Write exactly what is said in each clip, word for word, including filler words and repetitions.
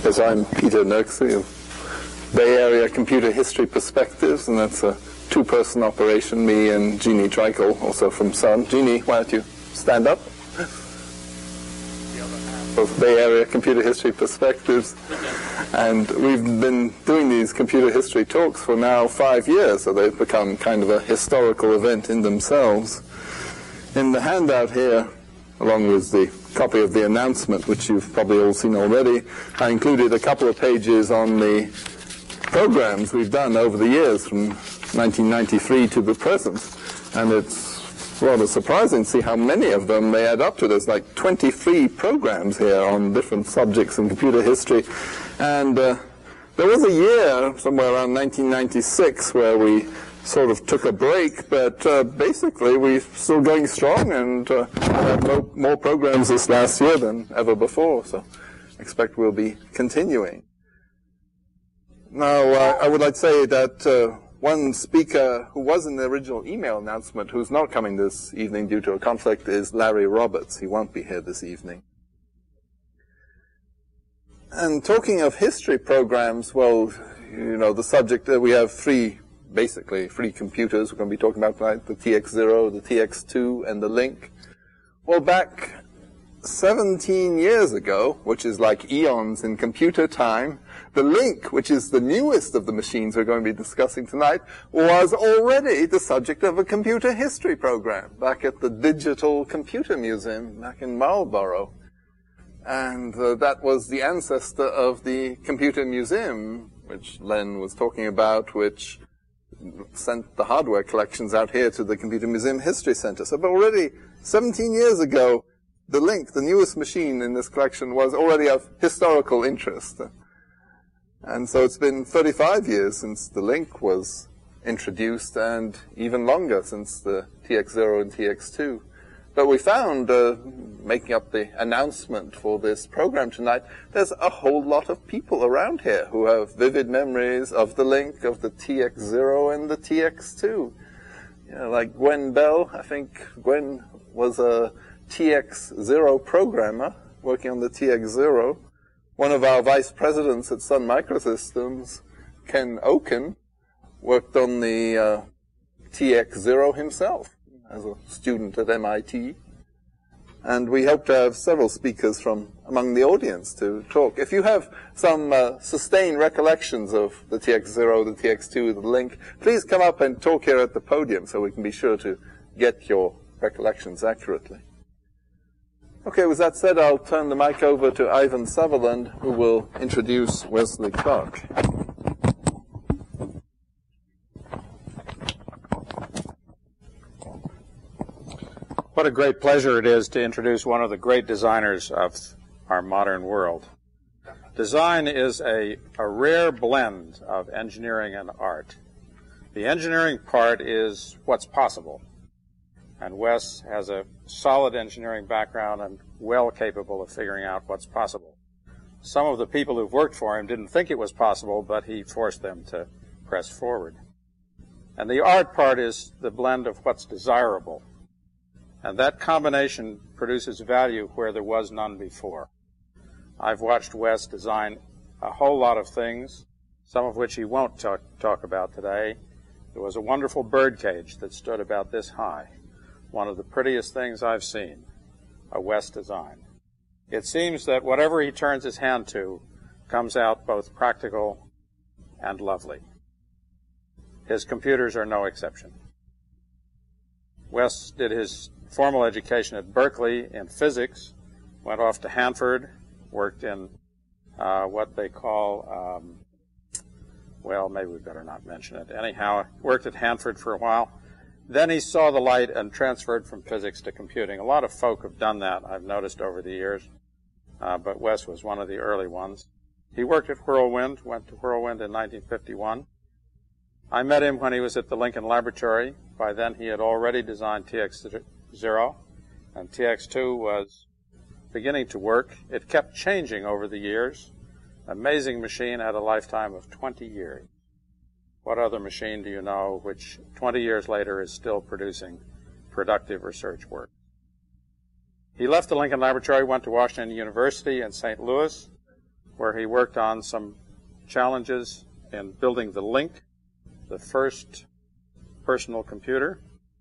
Yes, I'm Peter Nurksey of Bay Area Computer History Perspectives, and that's a two-person operation, me and Jeannie Dreichel, also from S U N. Jeannie, why don't you stand up? Of Bay Area Computer History Perspectives. And we've been doing these computer history talks for now five years, so they've become kind of a historical event in themselves. In the handout here, along with the copy of the announcement, which you've probably all seen already, I included a couple of pages on the programs we've done over the years from nineteen ninety-three to the present. And it's rather surprising to see how many of them they add up to. There's like twenty-three programs here on different subjects in computer history. And uh, there was a year, somewhere around nineteen ninety-six, where we sort of took a break, but uh, basically we're still going strong, and uh, had more, more programs this last year than ever before, so I expect we'll be continuing. Now, uh, I would like to say that uh, one speaker who was in the original email announcement, who's not coming this evening due to a conflict, is Larry Roberts. He won't be here this evening. And talking of history programs, well, you know, the subject, uh, we have three basically three computers we're going to be talking about tonight, the T X zero, the T X two, and the LINC. Well, back seventeen years ago, which is like eons in computer time, the LINC, which is the newest of the machines we're going to be discussing tonight, was already the subject of a computer history program back at the Digital Computer Museum back in Marlborough. And uh, that was the ancestor of the Computer Museum, which Len was talking about, which sent the hardware collections out here to the Computer Museum History Center. So but already seventeen years ago, the LINC, the newest machine in this collection, was already of historical interest. And so it's been thirty-five years since the LINC was introduced, and even longer since the T X zero and T X two. But we found, uh, making up the announcement for this program tonight, there's a whole lot of people around here who have vivid memories of the LINC, of the T X zero and the T X two. You know, like Gwen Bell. I think Gwen was a T X zero programmer working on the T X zero. One of our vice presidents at Sun Microsystems, Ken Oken, worked on the uh, T X zero himself as a student at M I T. And we hope to have several speakers from among the audience to talk. If you have some uh, sustained recollections of the T X zero, the T X two, the LINC, please come up and talk here at the podium so we can be sure to get your recollections accurately. Okay, with that said, I'll turn the mic over to Ivan Sutherland, who will introduce Wesley Clark. What a great pleasure it is to introduce one of the great designers of our modern world. Design is a, a rare blend of engineering and art. The engineering part is what's possible, and Wes has a solid engineering background and well capable of figuring out what's possible. Some of the people who've worked for him didn't think it was possible, but he forced them to press forward. And the art part is the blend of what's desirable. And that combination produces value where there was none before. I've watched Wes design a whole lot of things, some of which he won't talk, talk about today. There was a wonderful bird cage that stood about this high, one of the prettiest things I've seen, a Wes design. It seems that whatever he turns his hand to comes out both practical and lovely. His computers are no exception. Wes did his formal education at Berkeley in physics, went off to Hanford, worked in uh, what they call, um, well, maybe we better not mention it. Anyhow, worked at Hanford for a while. Then he saw the light and transferred from physics to computing. A lot of folk have done that, I've noticed over the years, uh, but Wes was one of the early ones. He worked at Whirlwind, went to Whirlwind in nineteen fifty-one. I met him when he was at the Lincoln Laboratory. By then he had already designed T X zero, and T X two was beginning to work. It kept changing over the years. Amazing machine, had a lifetime of twenty years. What other machine do you know which twenty years later is still producing productive research work? He left the Lincoln Laboratory, went to Washington University in Saint Louis, where he worked on some challenges in building the LINC, the first personal computer.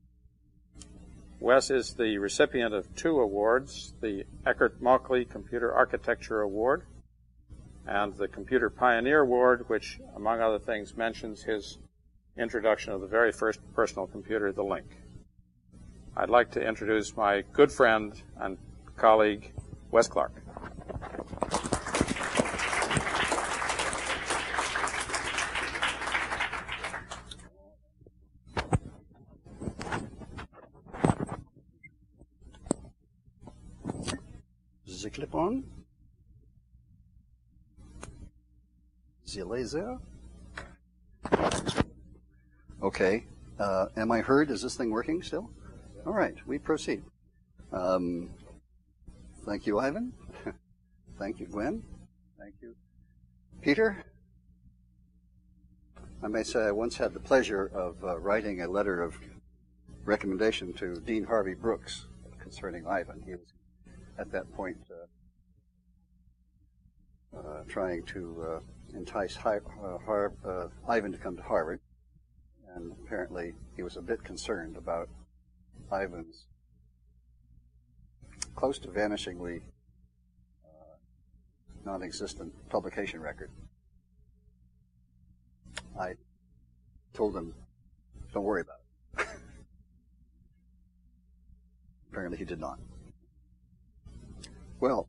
Wes is the recipient of two awards, the Eckert-Mauchly Computer Architecture Award and the Computer Pioneer Award, which, among other things, mentions his introduction of the very first personal computer, the LINC. I'd like to introduce my good friend and colleague, Wes Clark. The clip on. The laser. Okay. Uh, am I heard? Is this thing working still? All right. We proceed. Um, thank you, Ivan. Thank you, Gwen. Thank you, Peter. I may say I once had the pleasure of uh, writing a letter of recommendation to Dean Harvey Brooks concerning Ivan. He was at that point uh, uh, trying to uh, entice Hi uh, Har uh, Ivan to come to Harvard, and apparently he was a bit concerned about Ivan's close to vanishingly uh, non-existent publication record. I told him, don't worry about it. Apparently he did not. Well,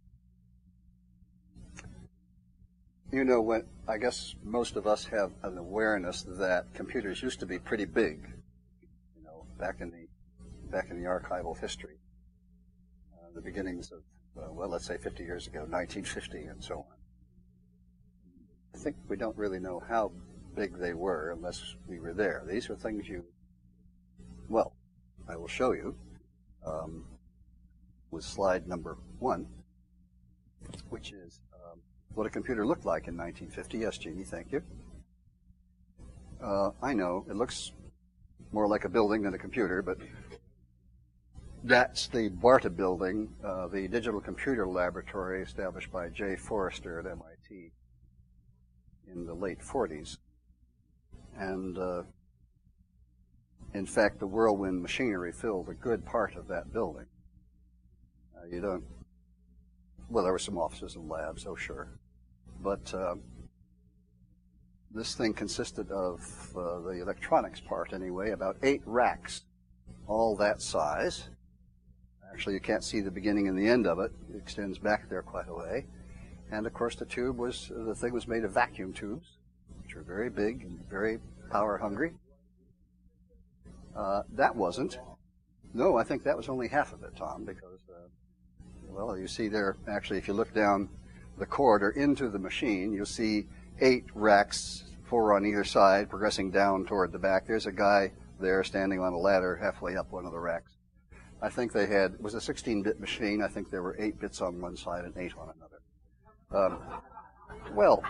you know, when I guess most of us have an awareness that computers used to be pretty big, you know, back in the back in the archival history, uh, the beginnings of, uh, well, let's say fifty years ago, nineteen fifty, and so on. I think we don't really know how big they were unless we were there. These are things you, well, I will show you. Um, with slide number one, which is um, what a computer looked like in nineteen fifty. Yes, Jeannie, thank you. Uh, I know, it looks more like a building than a computer, but that's the BARTA building, uh, the Digital Computer Laboratory established by Jay Forrester at M I T in the late forties. And uh, in fact, the whirlwind machinery filled a good part of that building. Uh, you don't, well, there were some offices and labs, oh sure. But uh, this thing consisted of uh, the electronics part anyway, about eight racks, all that size. Actually, you can't see the beginning and the end of it. It extends back there quite a way. And of course, the tube was, the thing was made of vacuum tubes, which are very big and very power hungry. Uh, that wasn't. No, I think that was only half of it, Tom, because, uh, well, you see there, actually, if you look down the corridor into the machine, you'll see eight racks, four on either side, progressing down toward the back. There's a guy there standing on a ladder halfway up one of the racks. I think they had, it was a sixteen bit machine. I think there were eight bits on one side and eight on another. Um, well,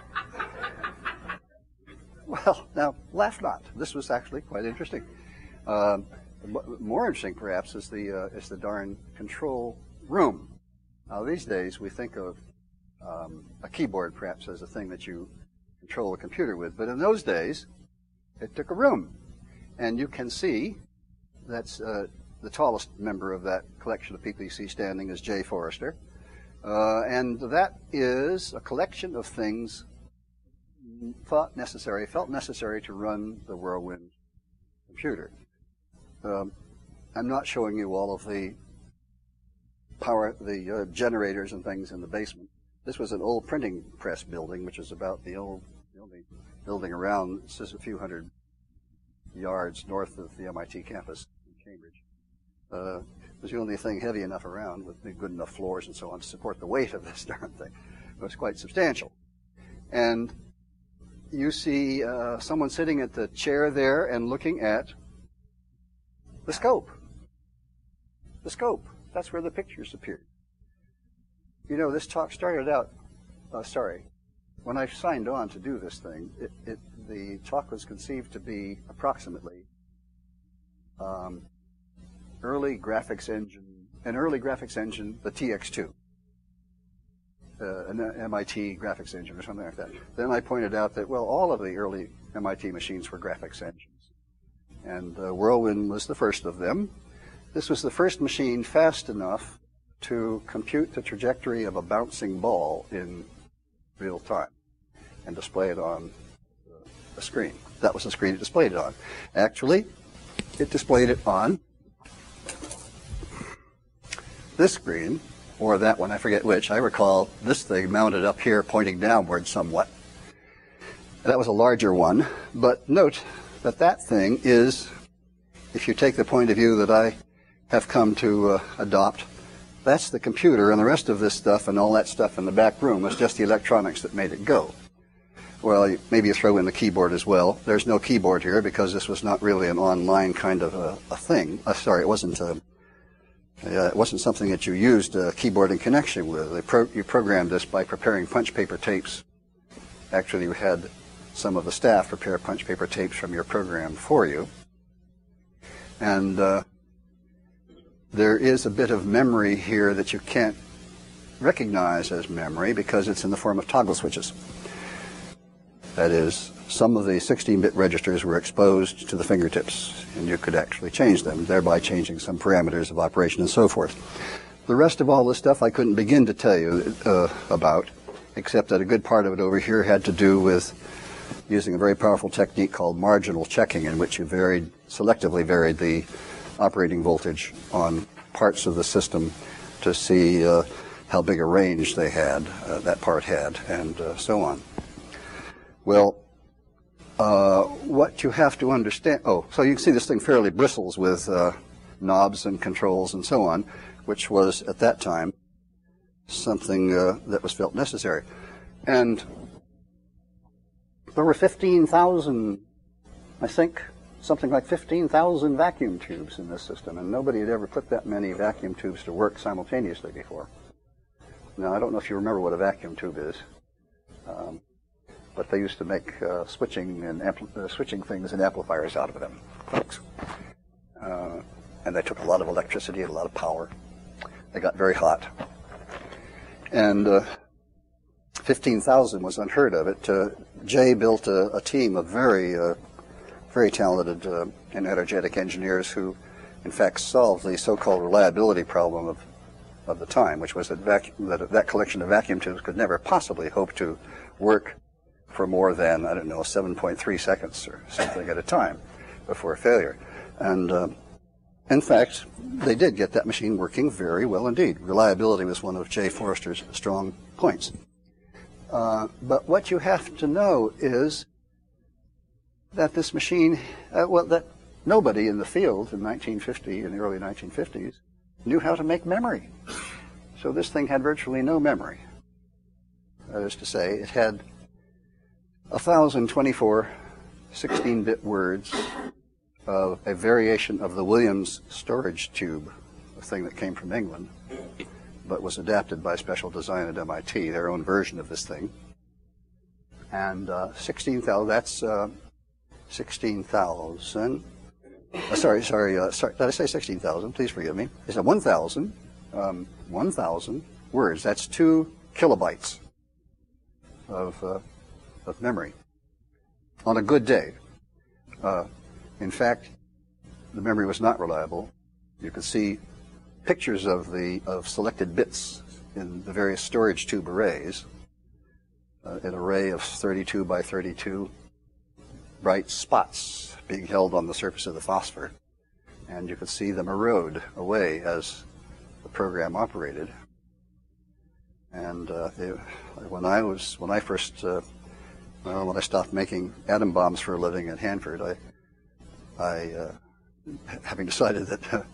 well, now, laugh not. This was actually quite interesting. Um, more interesting, perhaps, is the uh, is the darn control room. Now, these days, we think of um, a keyboard, perhaps, as a thing that you control a computer with. But in those days, it took a room. And you can see that's uh, the tallest member of that collection of people you see standing is Jay Forrester. Uh, and that is a collection of things thought necessary, felt necessary to run the whirlwind computer. Um, I'm not showing you all of the power, the uh, generators and things in the basement. This was an old printing press building, which is about the old, the only building around. This is a few hundred yards north of the M I T campus in Cambridge. Uh, it was the only thing heavy enough around with good enough floors and so on to support the weight of this darn thing. It was quite substantial. And you see uh, someone sitting at the chair there and looking at the scope. The scope. That's where the pictures appeared. You know, this talk started out, uh, sorry, when I signed on to do this thing, it, it, the talk was conceived to be approximately um, early graphics engine, an early graphics engine, the T X two. uh, an M I T graphics engine or something like that. Then I pointed out that, well, all of the early M I T machines were graphics engines. And uh, Whirlwind was the first of them. This was the first machine fast enough to compute the trajectory of a bouncing ball in real time and display it on a screen. That was the screen it displayed it on. Actually, it displayed it on this screen, or that one, I forget which. I recall this thing mounted up here pointing downward somewhat. That was a larger one, but note that that thing is, if you take the point of view that I have come to uh, adopt, that's the computer, and the rest of this stuff and all that stuff in the back room was just the electronics that made it go. Well, you, maybe you throw in the keyboard as well. There's no keyboard here because this was not really an online kind of a, a thing. Uh, sorry, it wasn't a, uh, it wasn't something that you used a keyboard in connection with. They pro you programmed this by preparing punch paper tapes. Actually, you had some of the staff prepare punch paper tapes from your program for you. And uh, there is a bit of memory here that you can't recognize as memory because it's in the form of toggle switches. That is, some of the sixteen bit registers were exposed to the fingertips, and you could actually change them, thereby changing some parameters of operation and so forth. The rest of all this stuff I couldn't begin to tell you uh, about, except that a good part of it over here had to do with using a very powerful technique called marginal checking, in which you varied, selectively varied the operating voltage on parts of the system to see uh, how big a range they had, uh, that part had, and uh, so on. Well, uh, what you have to understand, oh, so you can see this thing fairly bristles with uh, knobs and controls and so on, which was, at that time, something uh, that was felt necessary. And there were fifteen thousand, I think, something like fifteen thousand vacuum tubes in this system, and nobody had ever put that many vacuum tubes to work simultaneously before. Now, I don't know if you remember what a vacuum tube is. Um, but they used to make uh, switching and ampli uh, switching things and amplifiers out of them. Uh, and they took a lot of electricity and a lot of power. They got very hot. And uh, fifteen thousand was unheard of. It. Uh, Jay built a, a team of very, uh, very talented uh, and energetic engineers who, in fact, solved the so-called reliability problem of, of the time, which was that, vacuum, that that collection of vacuum tubes could never possibly hope to work for more than, I don't know, seven point three seconds or something at a time before failure. And uh, in fact, they did get that machine working very well indeed. Reliability was one of Jay Forrester's strong points. Uh, but what you have to know is that this machine, uh, well, that nobody in the field in nineteen fifty, in the early nineteen fifties, knew how to make memory. So this thing had virtually no memory. That is to say, it had one thousand twenty-four sixteen bit words of a variation of the Williams storage tube, a thing that came from England, but was adapted by special design at M I T, their own version of this thing. And uh, sixteen thousand, that's uh, sixteen thousand. Uh, sorry, sorry, uh, sorry, did I say sixteen thousand? Please forgive me. It's a one thousand, um, one thousand words. That's two kilobytes of uh, of memory on a good day. Uh, in fact, the memory was not reliable. You could see pictures of the of selected bits in the various storage tube arrays. Uh, an array of thirty-two by thirty-two bright spots being held on the surface of the phosphor, and you could see them erode away as the program operated. And uh, they, when I was when I first uh, Well, when I stopped making atom bombs for a living at Hanford, I, I uh, having decided that uh,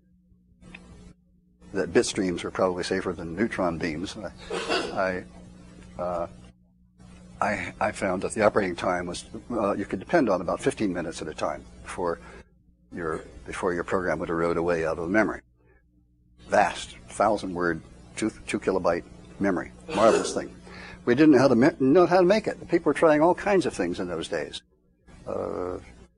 that bit streams were probably safer than neutron beams, I, I, uh, I, I found that the operating time was uh, you could depend on about fifteen minutes at a time before your before your program would erode away out of the memory. Vast, thousand word, two two kilobyte memory, marvelous thing. We didn't know how to know how to make it. People were trying all kinds of things in those days. Uh,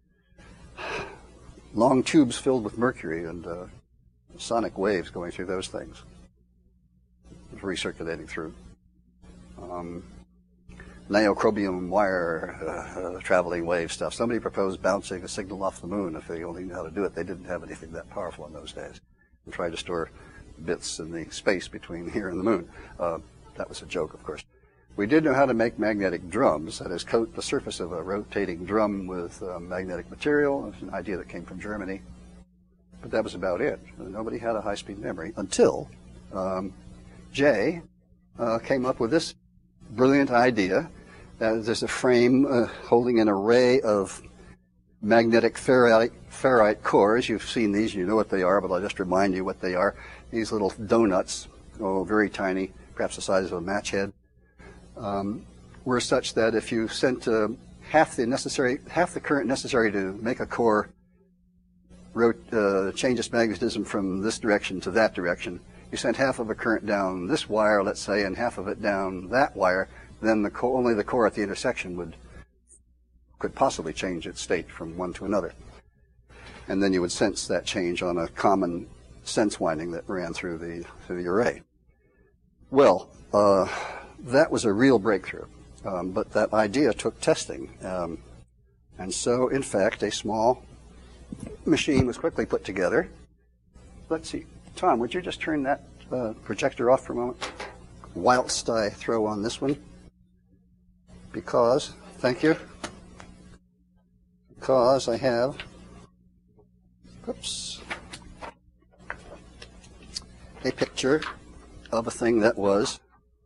long tubes filled with mercury and uh, sonic waves going through those things, recirculating through. um, neochromium wire, uh, uh, traveling wave stuff. Somebody proposed bouncing a signal off the moon. If they only knew how to do it, they didn't have anything that powerful in those days. And tried to store bits in the space between here and the moon. Uh, that was a joke, of course. We did know how to make magnetic drums, that is, coat the surface of a rotating drum with uh, magnetic material. It's an idea that came from Germany. But that was about it. Nobody had a high-speed memory until um, Jay uh, came up with this brilliant idea. Uh, there's a frame uh, holding an array of magnetic ferrite, ferrite cores. You've seen these, you know what they are, but I'll just remind you what they are. These little donuts, oh, very tiny, perhaps the size of a match head, um, were such that if you sent uh, half the necessary, half the current necessary to make a core wrote, uh, change its magnetism from this direction to that direction, you sent half of a current down this wire, let's say, and half of it down that wire, then the co only the core at the intersection would could possibly change its state from one to another. And then you would sense that change on a common sense winding that ran through the, through the array. Well, uh, that was a real breakthrough, um, but that idea took testing. Um, and so, in fact, a small machine was quickly put together. Let's see. Tom, would you just turn that uh, projector off for a moment? Whilst I throw on this one. Because, thank you. Because I have, oops, a picture of a thing that was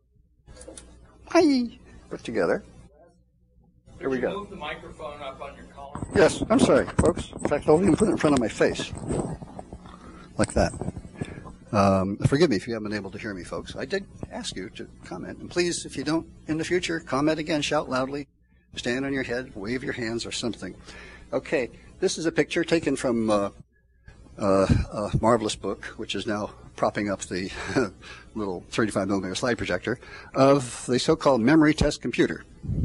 hi, put together. Here we go. Move the microphone up on your column. Yes, I'm sorry, folks. In fact, I'll even put it in front of my face. Like that. Um, forgive me if you haven't been able to hear me, folks. I did ask you to comment. And please, if you don't in the future, comment again, shout loudly, stand on your head, wave your hands or something. Okay, this is a picture taken from uh, uh, a marvelous book, which is now propping up the little thirty-five millimeter slide projector, of the so-called memory test computer.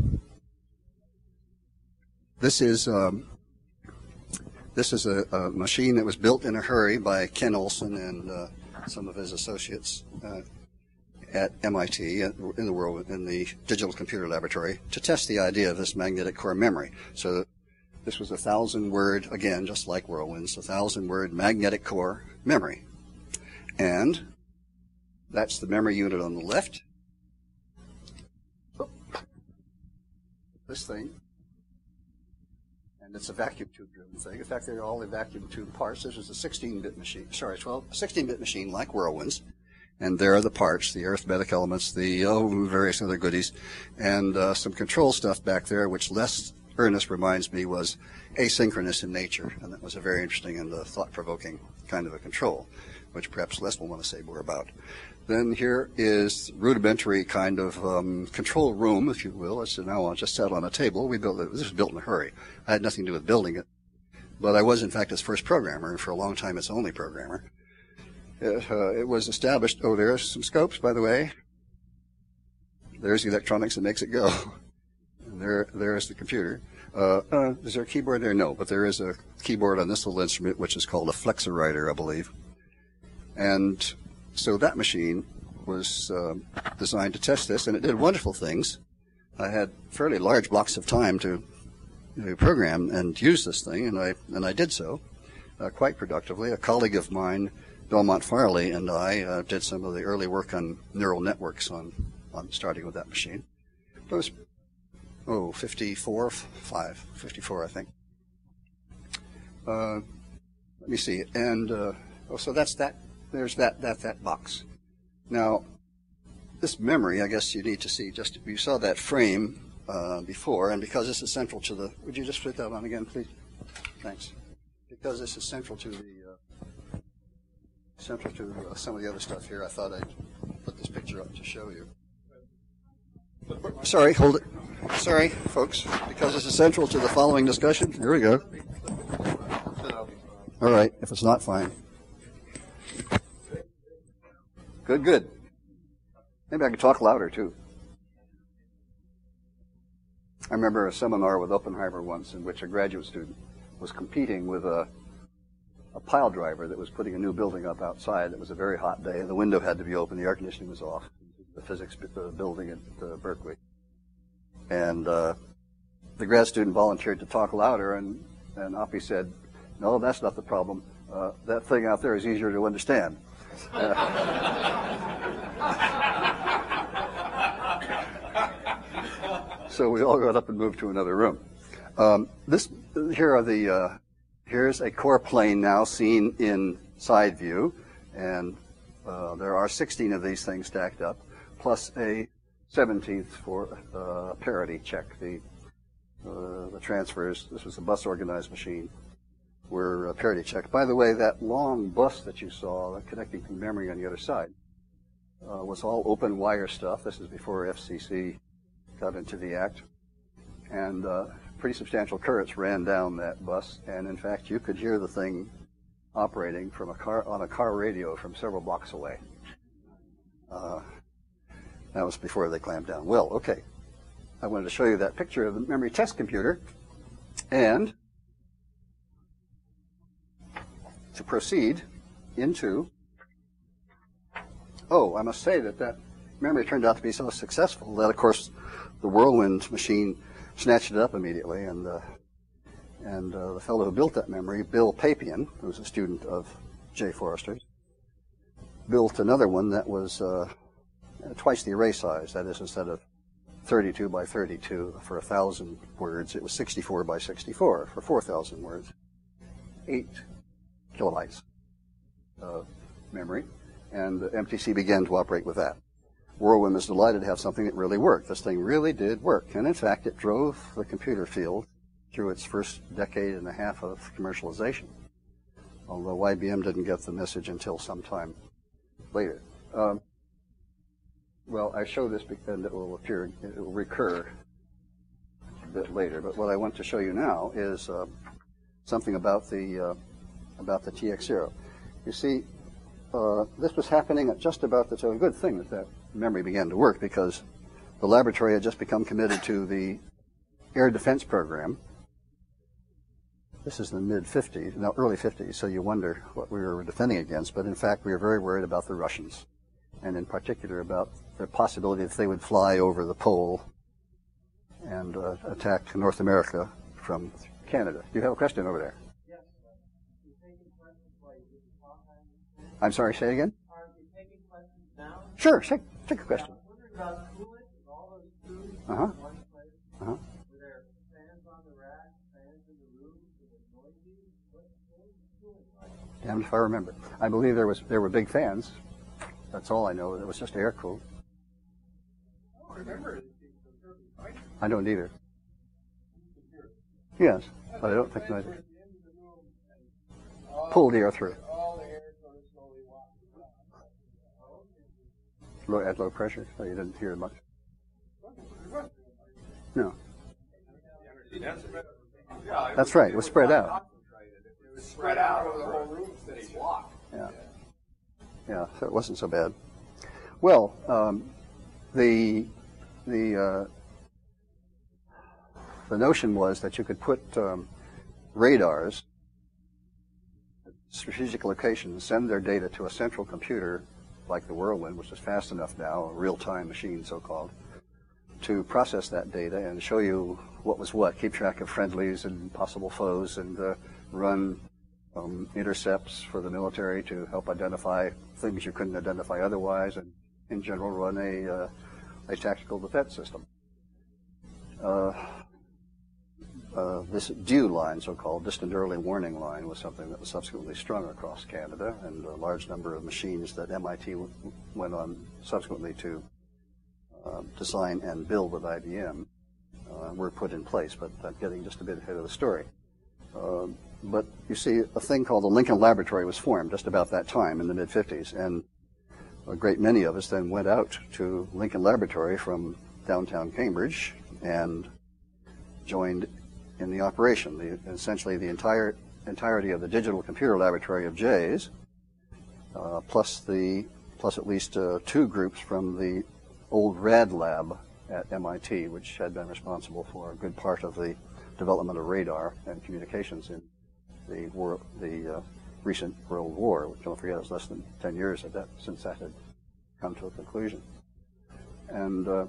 This is um, this is a, a machine that was built in a hurry by Ken Olsen and uh, some of his associates uh, at M I T in the world in the Digital Computer Laboratory to test the idea of this magnetic core memory. So this was a thousand word, again, just like Whirlwinds, a thousand word magnetic core memory. And that's the memory unit on the left. This thing. And it's a vacuum tube driven thing. In fact, they're all the vacuum tube parts. This is a sixteen bit machine, sorry, twelve, sixteen bit machine like Whirlwinds. And there are the parts, the arithmetic elements, the oh, various other goodies, and uh, some control stuff back there, which Les Ernest reminds me was asynchronous in nature. And that was a very interesting and uh, thought-provoking kind of a control, which perhaps Les will want to say more about. Then here is rudimentary kind of um, control room, if you will. It's now on, just sat on a table. We built it. This was built in a hurry. I had nothing to do with building it, but I was in fact its first programmer, and for a long time its only programmer. It, uh, it was established. Oh, there's some scopes, by the way. There's the electronics that makes it go. And there, there's the computer. Uh, uh, is there a keyboard there? No, but there is a keyboard on this little instrument, which is called a flexorider, I believe. And so that machine was uh, designed to test this, and it did wonderful things. I had fairly large blocks of time to, to program and use this thing, and I and I did so uh, quite productively. A colleague of mine, Belmont Farley, and I uh, did some of the early work on neural networks on, on starting with that machine. It was, oh, fifty-four, five, fifty-four, I think. Uh, let me see. And uh, oh, so that's that. There's that, that, that box. Now, this memory, I guess you need to see, just, you saw that frame uh, before, and because this is central to the, would you just put that on again, please? Thanks. Because this is central to the, uh, central to uh, some of the other stuff here, I thought I'd put this picture up to show you. Sorry, hold it. Sorry, folks, because this is central to the following discussion. Here we go. All right, if it's not, fine. Good, good. Maybe I could talk louder, too. I remember a seminar with Oppenheimer once in which a graduate student was competing with a, a pile driver that was putting a new building up outside. It was a very hot day, and the window had to be open. The air conditioning was off. The the physics uh, building at uh, Berkeley. And uh, the grad student volunteered to talk louder, and, and Oppie said, no, that's not the problem. Uh, that thing out there is easier to understand. Uh, so we all got up and moved to another room. Um, this here are the uh, here's a core plane now seen in side view, and uh, there are sixteen of these things stacked up, plus a seventeenth for uh, parity check. The uh, the transfers. This was a bus organized machine. Were uh, parity checked. By the way, that long bus that you saw connecting to memory on the other side uh, was all open wire stuff. This is before F C C got into the act, and uh, pretty substantial currents ran down that bus. And in fact, you could hear the thing operating from a car on a car radio from several blocks away. Uh, that was before they clamped down. Well, okay. I wanted to show you that picture of the memory test computer, and to proceed into, oh, I must say that that memory turned out to be so successful that, of course, the Whirlwind machine snatched it up immediately, and uh, and uh, the fellow who built that memory, Bill Papian, who was a student of Jay Forrester's, built another one that was uh, twice the array size. That is, instead of thirty-two by thirty-two for a thousand words, it was sixty-four by sixty-four for four thousand words. Eight kilobytes of memory, and the M T C began to operate with that. Whirlwind was delighted to have something that really worked. This thing really did work, and in fact, it drove the computer field through its first decade and a half of commercialization, although Y B M didn't get the message until some time later. Um, well, I show this because it will appear, it will recur a bit later, but what I want to show you now is uh, something about the uh, about the T X zero. You see, uh, this was happening at just about the time. A good thing that that memory began to work, because the laboratory had just become committed to the air defense program. This is the mid fifties, no, early fifties, so you wonder what we were defending against, but in fact we were very worried about the Russians, and in particular about the possibility that they would fly over the pole and uh, attack North America from Canada. Do you have a question over there? I'm sorry, say again? Are you taking questions now? Sure, take, take a question. Yeah, I'm wondering about coolant and all those foods Uh-huh. in one place. Uh-huh. Were there fans on the rack, fans in the room? Was it noisy? What, what was the coolant like? Damned if I remember. I believe there was there were big fans. That's all I know. It was just air cooled. I don't remember it being so terribly noisy. I don't either. Yes, but I don't think noisy. Pulled the air through. Low, at low pressure, so you didn't hear much. No. That's right. It was spread out. It was spread out over the whole room instead of block. Yeah. Yeah. So it wasn't so bad. Well, um, the the uh, the notion was that you could put um, radars at strategic locations, send their data to a central computer like the Whirlwind, which is fast enough now, a real-time machine so-called, to process that data and show you what was what, keep track of friendlies and possible foes, and uh, run um, intercepts for the military to help identify things you couldn't identify otherwise, and in general run a, uh, a tactical defense system. Uh, Uh, this D U line, so-called distant early warning line, was something that was subsequently strung across Canada, and a large number of machines that M I T w went on subsequently to uh, design and build with I B M uh, were put in place, but I'm getting just a bit ahead of the story. Uh, but you see, a thing called the Lincoln Laboratory was formed just about that time in the mid fifties, and a great many of us then went out to Lincoln Laboratory from downtown Cambridge and joined in the operation. The, essentially the entire entirety of the digital computer laboratory of Jay's, uh, plus the plus at least uh, two groups from the old RAD lab at M I T, which had been responsible for a good part of the development of radar and communications in the war, the uh, recent World War, which don't forget is less than ten years at that, since that had come to a conclusion. And uh,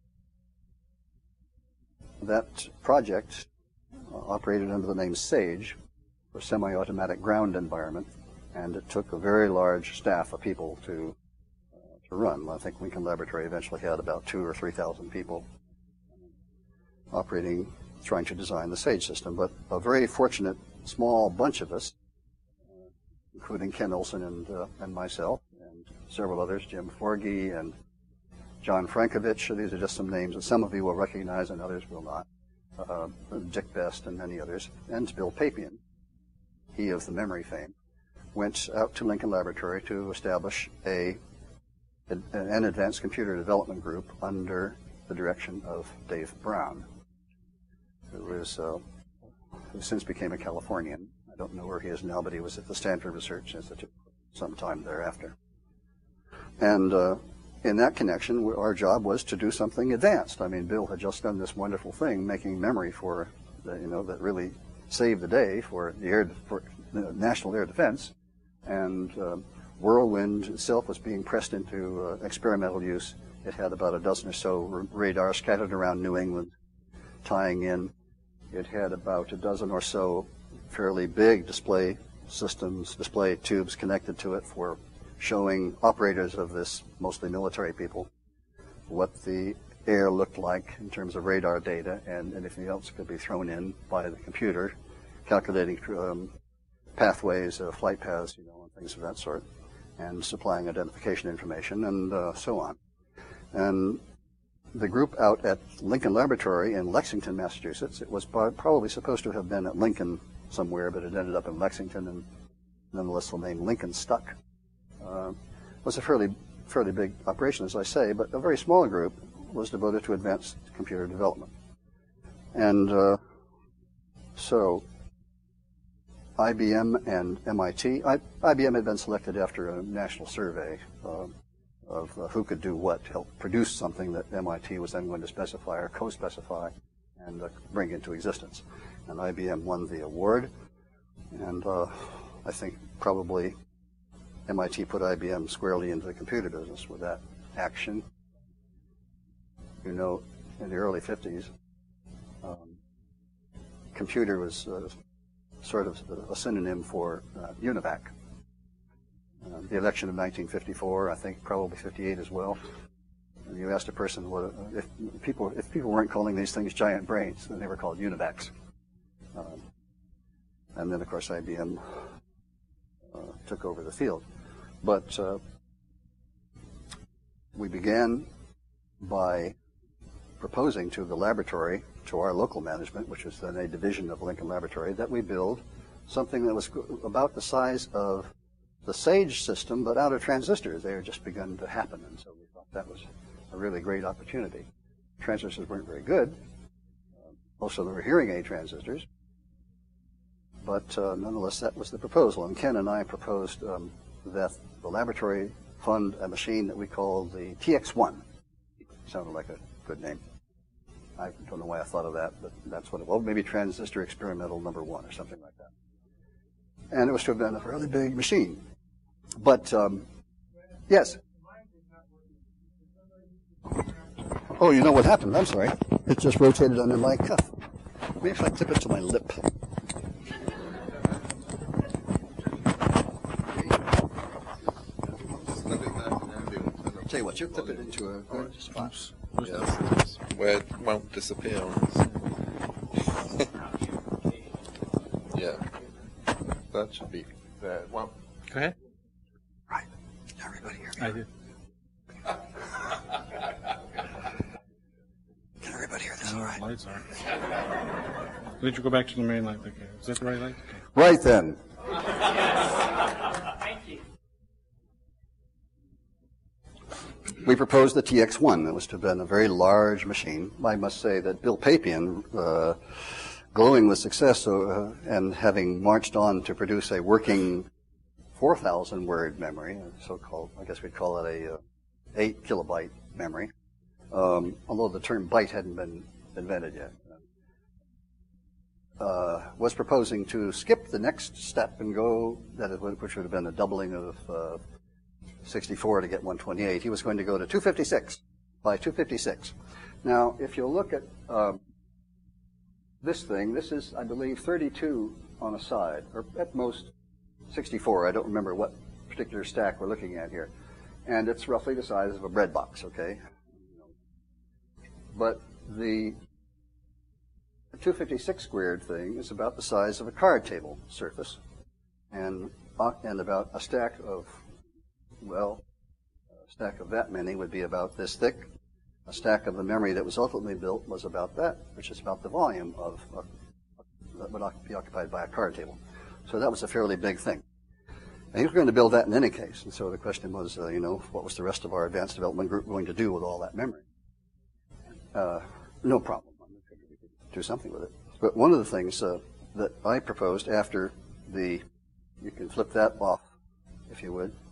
that project uh, operated under the name SAGE, for semi-automatic ground environment, and it took a very large staff of people to uh, to run. I think Lincoln Laboratory eventually had about two or three thousand people operating, trying to design the SAGE system. But a very fortunate small bunch of us, uh, including Ken Olson and uh, and myself, and several others, Jim Forgey and John Frankovich. These are just some names that some of you will recognize and others will not. Uh, Dick Best and many others, and Bill Papian, he of the memory fame, went out to Lincoln Laboratory to establish a an advanced computer development group under the direction of Dave Brown, who was uh, who since became a Californian. I don't know where he is now, but he was at the Stanford Research Institute sometime thereafter. And uh, in that connection, our job was to do something advanced. I mean, Bill had just done this wonderful thing, making memory for, the, you know, that really saved the day for the air, for the national air defense. And uh, Whirlwind itself was being pressed into uh, experimental use. It had about a dozen or so radars scattered around New England, tying in. It had about a dozen or so fairly big display systems, display tubes connected to it for showing operators of this, mostly military people, what the air looked like in terms of radar data, and anything else could be thrown in by the computer, calculating um, pathways, uh, flight paths, you know, and things of that sort, and supplying identification information, and uh, so on. And the group out at Lincoln Laboratory in Lexington, Massachusetts, it was probably supposed to have been at Lincoln somewhere, but it ended up in Lexington, and nonetheless the name Lincoln stuck. Uh, was a fairly fairly big operation, as I say, but a very small group was devoted to advanced computer development. And uh, so I B M and M I T, I, I B M had been selected after a national survey uh, of uh, who could do what to help produce something that M I T was then going to specify or co-specify and uh, bring into existence. And I B M won the award, and uh, I think probably M I T put I B M squarely into the computer business with that action. You know, in the early fifties, um, computer was uh, sort of a synonym for uh, UNIVAC. Uh, the election of nineteen fifty-four, I think probably fifty-eight as well. And you asked a person what if people if people weren't calling these things giant brains, then they were called UNIVACs. Um, and then, of course, I B M uh, took over the field. But uh, we began by proposing to the laboratory, to our local management, which was then a division of Lincoln Laboratory, that we build something that was about the size of the SAGE system, but out of transistors. They had just begun to happen, and so we thought that was a really great opportunity. Transistors weren't very good. Uh, most of them were hearing aid transistors. But uh, nonetheless, that was the proposal. And Ken and I proposed um, that the laboratory fund a machine that we called the T X one. Sounded like a good name. I don't know why I thought of that, but that's what it was. Maybe transistor experimental number one or something like that. And it was to have been a fairly big machine. But, um, yes? Oh, you know what happened? I'm sorry. It just rotated under my cuff. Maybe if I tip it to my lip. Tell you what, you flip it into a good spot. Yeah, where it won't disappear on this. Yeah, that should be there. Well, Go ahead. Right. Everybody hear me? I do. Can everybody hear this all right? Lights are. Why don't you go back to the main light? Okay. Is that the right light? Okay. Right then. We proposed the T X one. That was to have been a very large machine. I must say that Bill Papian, uh, glowing with success uh, and having marched on to produce a working four thousand word memory, so-called, I guess we'd call it a uh, eight kilobyte memory, um, although the term byte hadn't been invented yet, uh, was proposing to skip the next step and go, that is, which would have been a doubling of uh, sixty-four to get one twenty-eight. He was going to go to two fifty-six. by two fifty-six. Now, if you look at um, this thing, this is, I believe, thirty-two on a side, or at most sixty-four. I don't remember what particular stack we're looking at here. And it's roughly the size of a bread box, okay? But the two fifty-six squared thing is about the size of a card table surface, and uh, and about a stack of, well, a stack of that many would be about this thick. A stack of the memory that was ultimately built was about that, which is about the volume of, of that would be occupied by a card table. So that was a fairly big thing. And he was going to build that in any case. And so the question was, uh, you know, what was the rest of our advanced development group going to do with all that memory? Uh, no problem. I mean, we could do something with it. But one of the things uh, that I proposed after the, you can flip that off, if you would.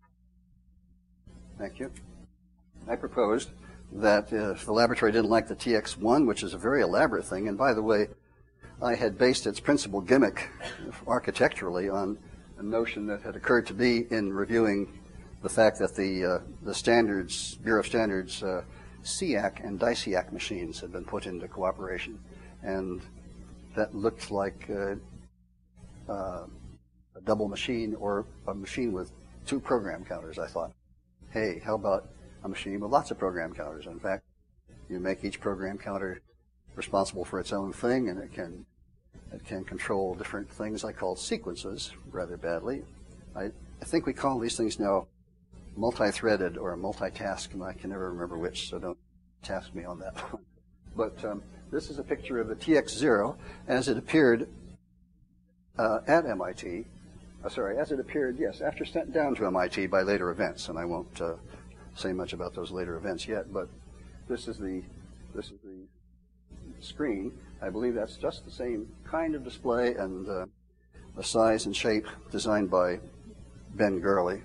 Thank you. I proposed that uh, if the laboratory didn't like the T X one, which is a very elaborate thing, and by the way, I had based its principal gimmick architecturally on a notion that had occurred to me in reviewing the fact that the uh, the standards, Bureau of Standards, uh, C A C and DICIAC machines had been put into cooperation, and that looked like uh, uh, a double machine or a machine with two program counters. I thought, hey, how about a machine with lots of program counters? In fact, you make each program counter responsible for its own thing, and it can it can control different things I call sequences rather badly. I, I think we call these things now multi-threaded or multitask, and I can never remember which, so don't task me on that one. But um, this is a picture of the T X zero as it appeared uh, at M I T. Uh, sorry, as it appeared, yes, after sent down to M I T by later events, and I won't uh, say much about those later events yet, but this is the this is the screen. I believe that's just the same kind of display and uh, the size and shape designed by Ben Gurley,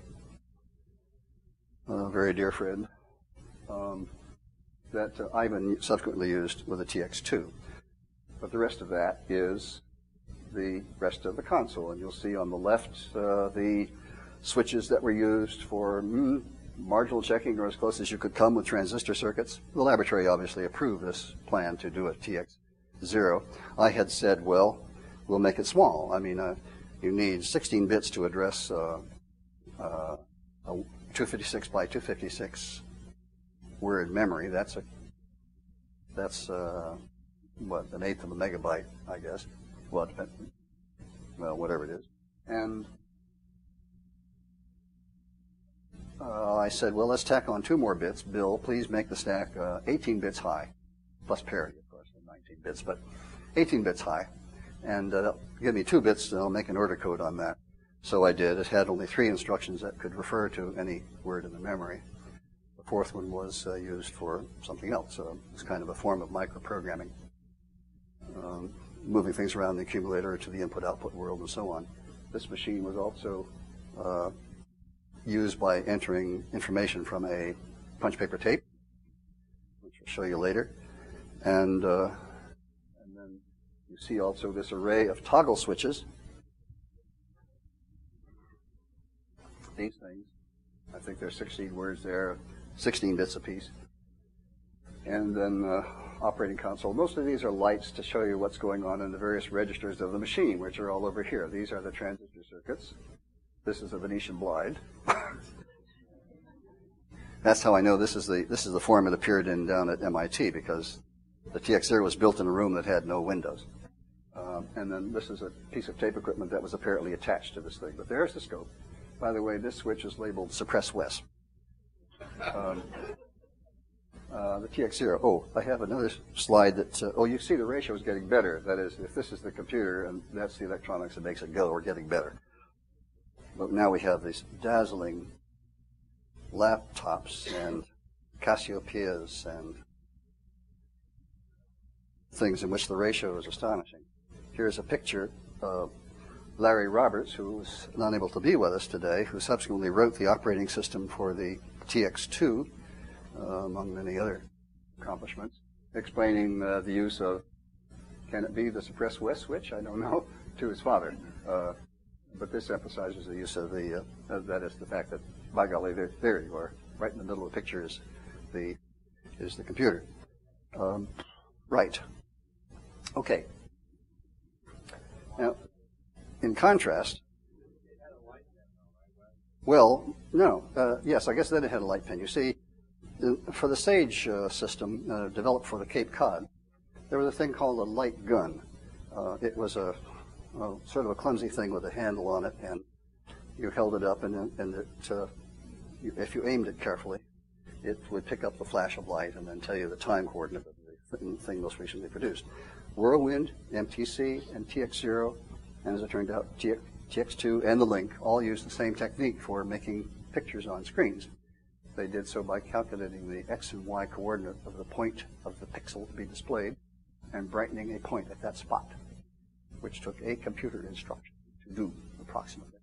a very dear friend, um, that uh, Ivan subsequently used with the T X two. But the rest of that is the rest of the console, and you'll see on the left uh, the switches that were used for mm, marginal checking, or as close as you could come with transistor circuits. The laboratory obviously approved this plan to do a T X zero. I had said, well, we'll make it small. I mean, uh, you need sixteen bits to address uh, uh, a two fifty-six by two fifty-six word memory. That's a that's uh, what, an eighth of a megabyte, I guess. Well, well, whatever it is. And Uh, I said, well, let's tack on two more bits. Bill, please make the stack uh, eighteen bits high, plus parity, of course, nineteen bits, but eighteen bits high. And uh, give me two bits, and I'll make an order code on that. So I did. It had only three instructions that could refer to any word in the memory. The fourth one was uh, used for something else. So it's kind of a form of microprogramming, um, moving things around the accumulator to the input-output world and so on. This machine was also uh, used by entering information from a punch paper tape, which I'll show you later. And, uh, and then you see also this array of toggle switches. These things, I think there's sixteen words there, sixteen bits apiece. And then uh, operating console. Most of these are lights to show you what's going on in the various registers of the machine, which are all over here. These are the transistor circuits. This is a Venetian blind. That's how I know this is the this is the form it appeared in down at M I T, because the T X zero was built in a room that had no windows. Um, and then this is a piece of tape equipment that was apparently attached to this thing. But there's the scope. By the way, this switch is labeled suppress West. Um, uh, the T X zero. Oh, I have another slide that, uh, oh, you see the ratio is getting better. That is, if this is the computer and that's the electronics that makes it go, we're getting better. But now we have these dazzling laptops and Cassiopeias and things in which the ratio is astonishing. Here's a picture of Larry Roberts, who was not able to be with us today, who subsequently wrote the operating system for the T X two, uh, among many other accomplishments, explaining uh, the use of, can it be the suppress West switch? I don't know, to his father. Uh, But this emphasizes the use of the, uh, uh, that is the fact that, by golly, there, there you are. Right in the middle of the picture is the is the computer. Um, right. Okay. Now, in contrast, well, no. Uh, yes, I guess then it had a light pen. You see, for the Sage uh, system uh, developed for the Cape Cod, there was a thing called a light gun. Uh, it was a, a sort of a clumsy thing with a handle on it, and you held it up, and, and it, uh, you, if you aimed it carefully, it would pick up the flash of light and then tell you the time coordinate of the thing, thing most recently produced. Whirlwind, M T C, and T X zero, and as it turned out, T X two and the LINC all used the same technique for making pictures on screens. They did so by calculating the X and Y coordinate of the point of the pixel to be displayed and brightening a point at that spot, which took a computer instruction to do approximately.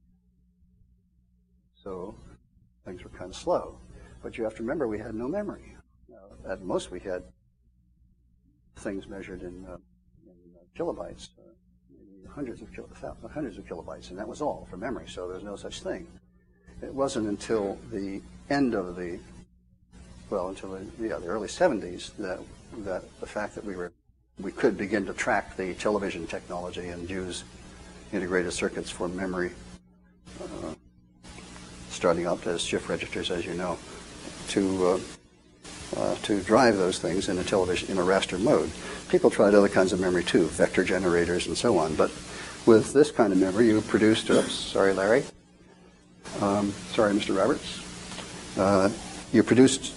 So things were kind of slow. But you have to remember we had no memory. Uh, at most we had things measured in, uh, in uh, kilobytes, uh, maybe hundreds of, kilo, hundreds of kilobytes, and that was all for memory, so there's no such thing. It wasn't until the end of the, well, until the, yeah, the early seventies that, that the fact that we were, we could begin to track the television technology and use integrated circuits for memory, uh, starting out as shift registers, as you know, to uh, uh, to drive those things in a television, in a raster mode. People tried other kinds of memory too, vector generators and so on, but with this kind of memory you produced, oops, sorry Larry, um, sorry Mister Roberts, uh, you produced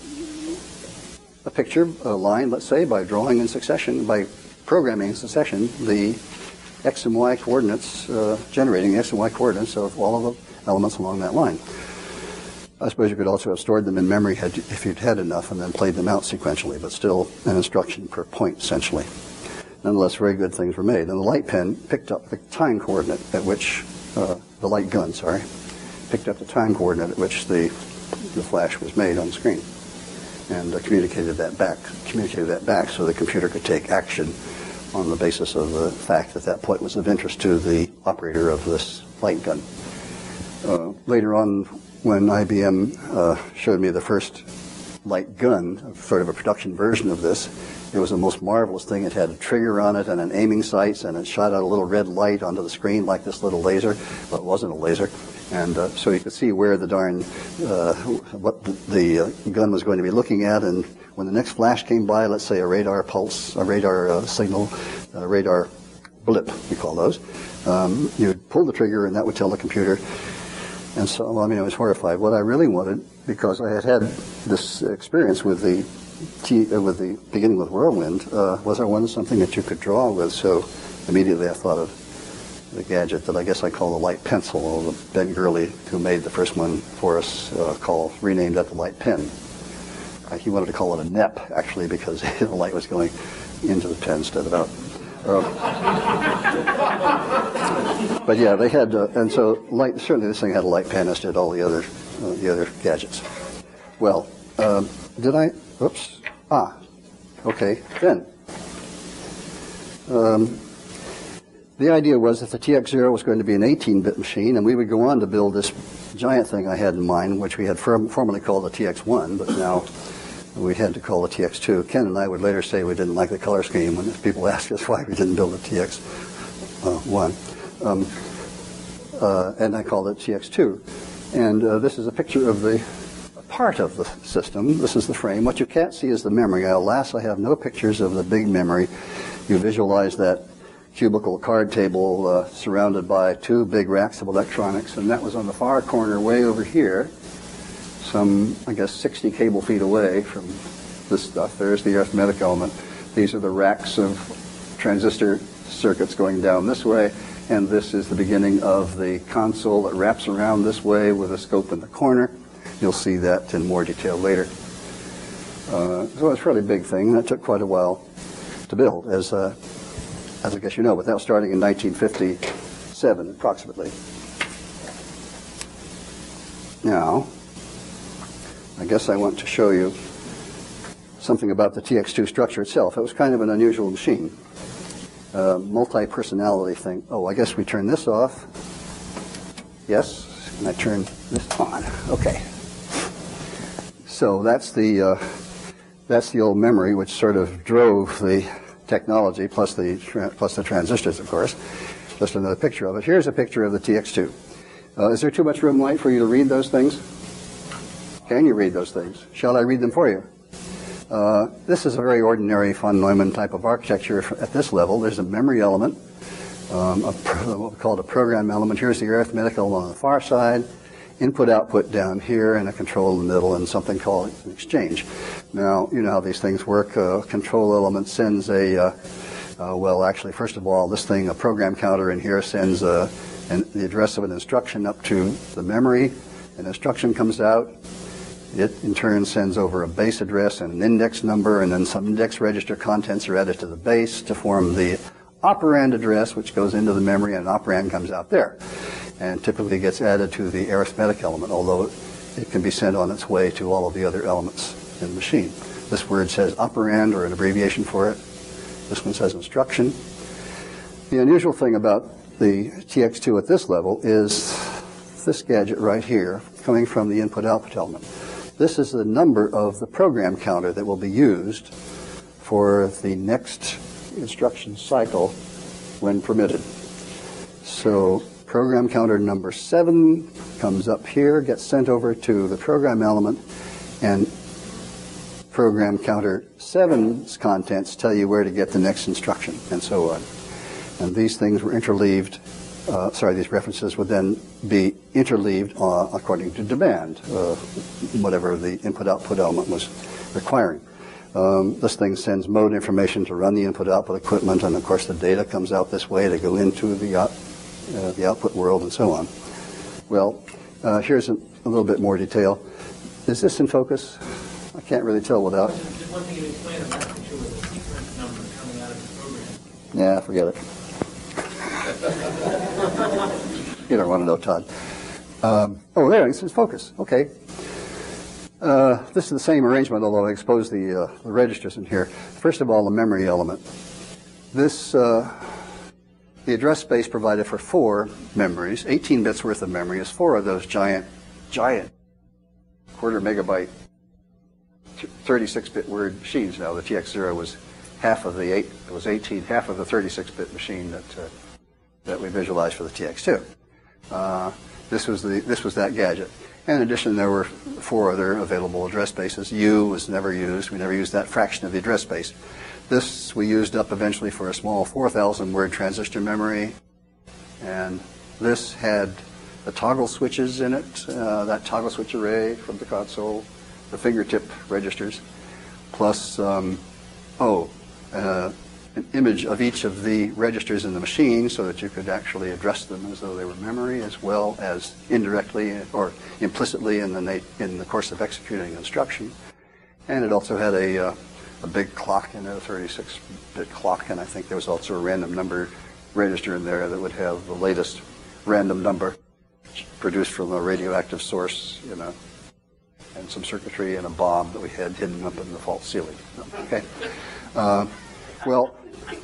a picture, a line, let's say, by drawing in succession, by programming in succession the X and Y coordinates, uh, generating the X and Y coordinates of all of the elements along that line. I suppose you could also have stored them in memory had, if you'd had enough and then played them out sequentially, but still an instruction per point, essentially. Nonetheless, very good things were made. And the light pen picked up the time coordinate at which, uh, the light gun, sorry, picked up the time coordinate at which the, the flash was made on the screen and uh, communicated that back, communicated that back so the computer could take action on the basis of the fact that that point was of interest to the operator of this light gun. Uh, later on, when I B M uh, showed me the first light gun, sort of a production version of this, it was the most marvelous thing. It had a trigger on it and an aiming sights, and it shot out a little red light onto the screen like this little laser, but it wasn't a laser. And uh, so you could see where the darn, uh, what the, the uh, gun was going to be looking at, and when the next flash came by, let's say a radar pulse, a radar uh, signal, a radar blip, we call those, um, you'd pull the trigger and that would tell the computer. And so, I mean, I was horrified. What I really wanted, because I had had this experience with the, T, uh, with the beginning with Whirlwind, uh, was I wanted something that you could draw with. So immediately I thought of the gadget that I guess I call the light pencil, or the Ben Gurley, who made the first one for us, uh, called, renamed that the light pen. Uh, he wanted to call it a N E P, actually, because the light was going into the pen instead of out. Uh, but yeah, they had, uh, and so light. Certainly, this thing had a light pen, as did all the other, uh, the other gadgets. Well, um, did I? Oops. Ah, okay. Then, um, the idea was that the T X zero was going to be an eighteen bit machine, and we would go on to build this giant thing I had in mind, which we had form formerly called the T X one, but now we had to call the T X two. Ken and I would later say we didn't like the color scheme when people asked us why we didn't build a T X one. Um, uh, and I called it T X two. And uh, this is a picture of the part of the system. This is the frame. What you can't see is the memory. Alas, I have no pictures of the big memory. You visualize that cubicle card table uh, surrounded by two big racks of electronics, and that was on the far corner way over here, some, I guess, sixty cable feet away from this stuff. There's the arithmetic element. These are the racks of transistor circuits going down this way, and this is the beginning of the console that wraps around this way with a scope in the corner. You'll see that in more detail later. Uh, so it's a fairly big thing, and it took quite a while to build, as, uh, as I guess you know, but that was starting in nineteen fifty-seven, approximately. Now, I guess I want to show you something about the T X two structure itself. It was kind of an unusual machine. Uh, multi-personality thing. Oh, I guess we turn this off. Yes, and I turn this on. Okay. So that's the uh, that's the old memory, which sort of drove the technology, plus the plus the transistors, of course. Just another picture of it. Here's a picture of the T X two. Uh, is there too much room light for you to read those things? Can you read those things? Shall I read them for you? Uh, this is a very ordinary von Neumann type of architecture at this level. There's a memory element, um, a pro- what we call a program element. Here's the arithmetic element on the far side, input-output down here, and a control in the middle, and something called an exchange. Now, you know how these things work. Uh, control element sends a, uh, uh, well, actually, first of all, this thing, a program counter in here, sends uh, an, the address of an instruction up to the memory. An instruction comes out. It, in turn, sends over a base address and an index number, and then some index register contents are added to the base to form the operand address, which goes into the memory, and an operand comes out there, and typically gets added to the arithmetic element, although it can be sent on its way to all of the other elements in the machine. This word says operand, or an abbreviation for it. This one says instruction. The unusual thing about the T X two at this level is this gadget right here, coming from the input-output element. This is the number of the program counter that will be used for the next instruction cycle when permitted. So program counter number seven comes up here, gets sent over to the program element, and program counter seven's contents tell you where to get the next instruction, and so on. And these things were interleaved, uh, sorry, these references would then be interleaved uh, according to demand, uh, whatever the input-output element was requiring. Um, this thing sends mode information to run the input-output equipment, and of course the data comes out this way to go into the, uh, uh, the output world and so on. Well, uh, here's a, a little bit more detail. Is this in focus? I can't really tell without. Just one thing you explained about the picture with the sequence number coming out of the program. Yeah, forget it. You don't want to know, Todd. Um, oh, there, it's in focus. Okay. Uh, this is the same arrangement, although I exposed the, uh, the registers in here. First of all, the memory element. This, uh, the address space provided for four memories, eighteen bits worth of memory, is four of those giant, giant quarter megabyte, thirty-six bit word machines. Now, the T X zero was half of the eight, it was eighteen, half of the thirty-six bit machine that uh, that we visualized for the T X two. Uh, this was the this was that gadget. And in addition, there were four other available address spaces. U was never used. We never used that fraction of the address space. This we used up eventually for a small four thousand word transistor memory. And this had the toggle switches in it, uh, that toggle switch array from the console, the fingertip registers, plus, um, oh, uh, an image of each of the registers in the machine so that you could actually address them as though they were memory, as well as indirectly or implicitly in the, in the course of executing an instruction. And it also had a, uh, a big clock in it, a thirty-six bit clock, and I think there was also a random number register in there that would have the latest random number produced from a radioactive source, you know, and some circuitry and a bomb that we had hidden up in the false ceiling. Okay. Uh, well,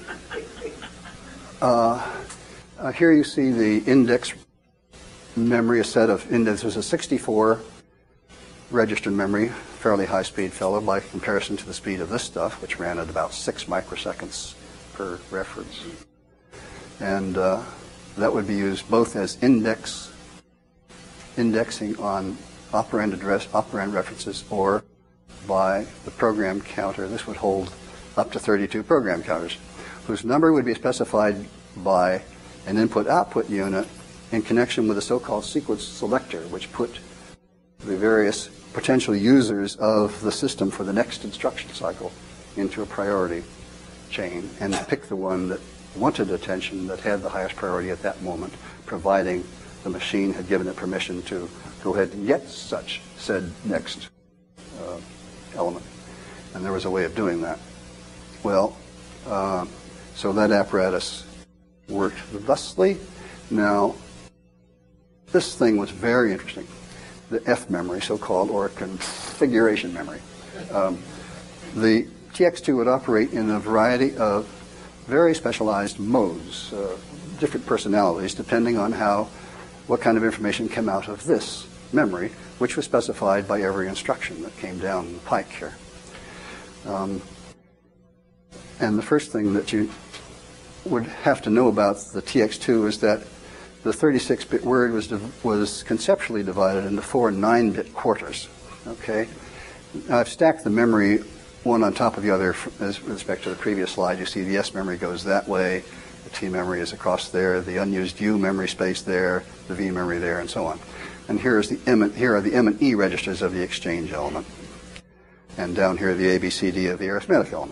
uh, uh, here you see the index memory, a set of index. There's a sixty-four registered memory, fairly high-speed fellow by comparison to the speed of this stuff, which ran at about six microseconds per reference. And uh, that would be used both as index, indexing on operand address, operand references, or by the program counter. This would hold up to thirty-two program counters, whose number would be specified by an input-output unit in connection with a so-called sequence selector, which put the various potential users of the system for the next instruction cycle into a priority chain and pick the one that wanted attention, that had the highest priority at that moment, providing the machine had given it permission to go ahead and get such said next uh, element. And there was a way of doing that. Well, uh, so that apparatus worked thusly. Now, this thing was very interesting. The F memory, so-called, or configuration memory. Um, the T X two would operate in a variety of very specialized modes, uh, different personalities, depending on how, what kind of information came out of this memory, which was specified by every instruction that came down the pike here. Um, and the first thing that you would have to know about the T X two is that the thirty-six bit word was was conceptually divided into four nine bit quarters. Okay, now I've stacked the memory one on top of the other with respect to the previous slide. You see the S memory goes that way, the T memory is across there, the unused U memory space there, the V memory there, and so on. And here is the M. Here are the M and E registers of the exchange element, and down here the A, B, C, D of the arithmetic element.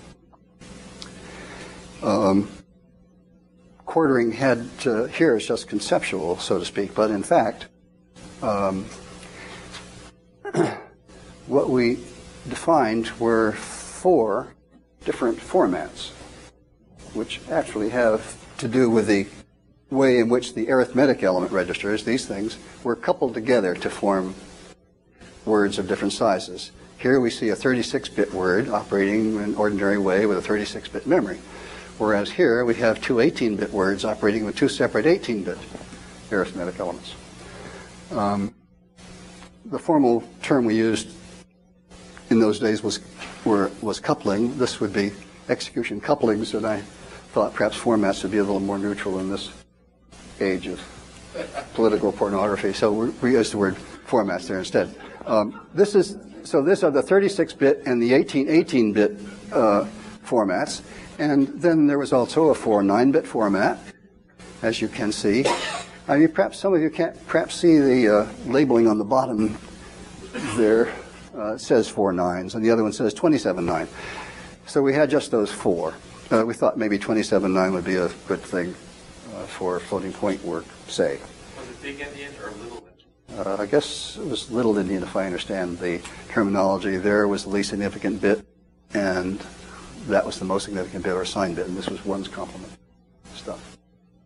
Um, Quartering had to, here is just conceptual, so to speak, but in fact, um, what we defined were four different formats, which actually have to do with the way in which the arithmetic element registers, these things, were coupled together to form words of different sizes. Here we see a thirty-six bit word operating in an ordinary way with a thirty-six bit memory. Whereas here we have two eighteen bit words operating with two separate eighteen bit arithmetic elements. Um, the formal term we used in those days was were, was coupling. This would be execution couplings, and I thought perhaps formats would be a little more neutral in this age of political pornography. So we, we used the word formats there instead. Um, this is so. These are the thirty-six bit and the eighteen eighteen bit uh, formats. And then there was also a four nine bit format, as you can see. I mean, perhaps some of you can't perhaps see the uh, labeling on the bottom there. Uh, it says four nines, and the other one says twenty-seven nine. So we had just those four. Uh, we thought maybe twenty-seven nine would be a good thing uh, for floating point work, say. Was it big Indian or little Indian? Uh, I guess it was little Indian, if I understand the terminology. There was the least significant bit, and that was the most significant bit or sign bit, and this was one's complement stuff.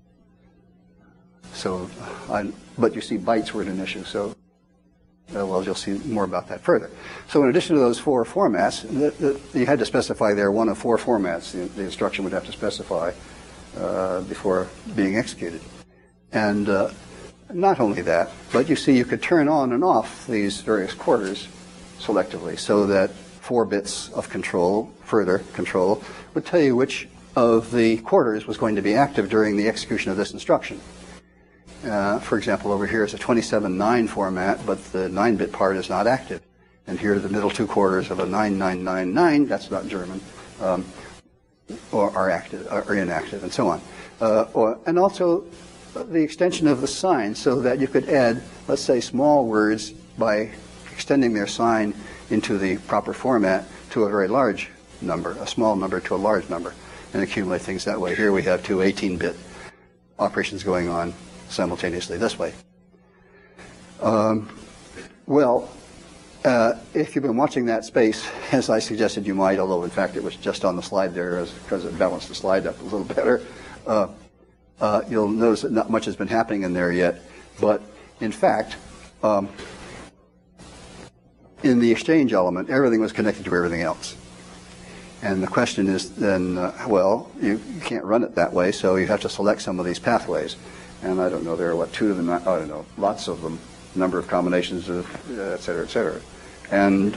So, I, but you see bytes were an issue, so, uh, well, you'll see more about that further. So in addition to those four formats, the, the, you had to specify there one of four formats the, the instruction would have to specify uh, before being executed. And uh, not only that, but you see you could turn on and off these various quarters selectively so that four bits of control, further control, would tell you which of the quarters was going to be active during the execution of this instruction. Uh, for example, over here is a twenty-seven nine format, but the nine bit part is not active. And here are the middle two quarters of a nine nine nine nine, that's not German, um, or are active, or inactive, and so on. Uh, or, and also the extension of the sign so that you could add, let's say, small words by extending their sign into the proper format to a very large number, a small number to a large number, and accumulate things that way. Here we have two eighteen bit operations going on simultaneously this way. Um, well, uh, if you've been watching that space, as I suggested you might, although in fact it was just on the slide there because it balanced the slide up a little better, uh, uh, you'll notice that not much has been happening in there yet. But in fact, um, in the exchange element, everything was connected to everything else. And the question is then, uh, well, you, you can't run it that way, so you have to select some of these pathways. And I don't know, there are, what, two of them, I don't know, lots of them, number of combinations of, uh, et cetera, et cetera. And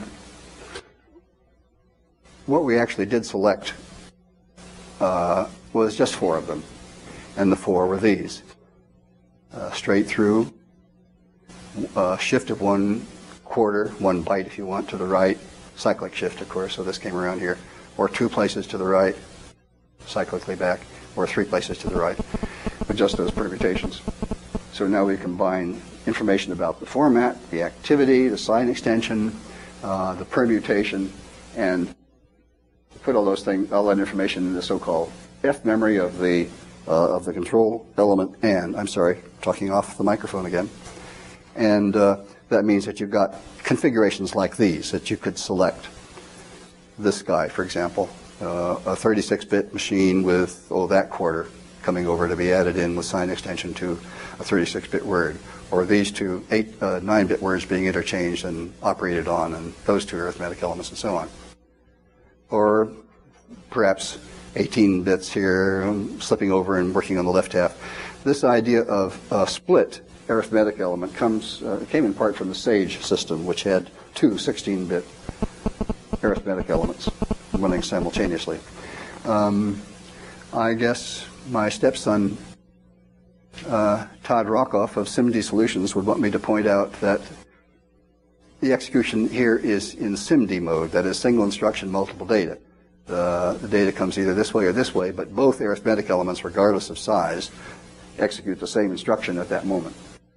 what we actually did select uh, was just four of them. And the four were these. Uh, straight through, uh, shift of one quarter, one byte if you want, to the right, cyclic shift, of course, so this came around here, or two places to the right, cyclically back, or three places to the right, with just those permutations. So now we combine information about the format, the activity, the sign extension, uh, the permutation, and put all those things, all that information in the so-called F memory of the uh, of the control element. And I'm sorry, talking off the microphone again. And uh, that means that you've got configurations like these that you could select. This guy, for example, uh, a thirty-six bit machine with oh that quarter coming over to be added in with sign extension to a thirty-six bit word, or these two eight, uh, nine bit words being interchanged and operated on, and those two arithmetic elements and so on. Or perhaps eighteen bits here, um, slipping over and working on the left half. This idea of a split arithmetic element comes uh, came in part from the SAGE system, which had two sixteen bit arithmetic elements. running simultaneously. Um, I guess my stepson, uh, Todd Rockoff of SIMD Solutions, would want me to point out that the execution here is in SIMD mode, that is single instruction, multiple data. The, the data comes either this way or this way, but both arithmetic elements, regardless of size, execute the same instruction at that moment.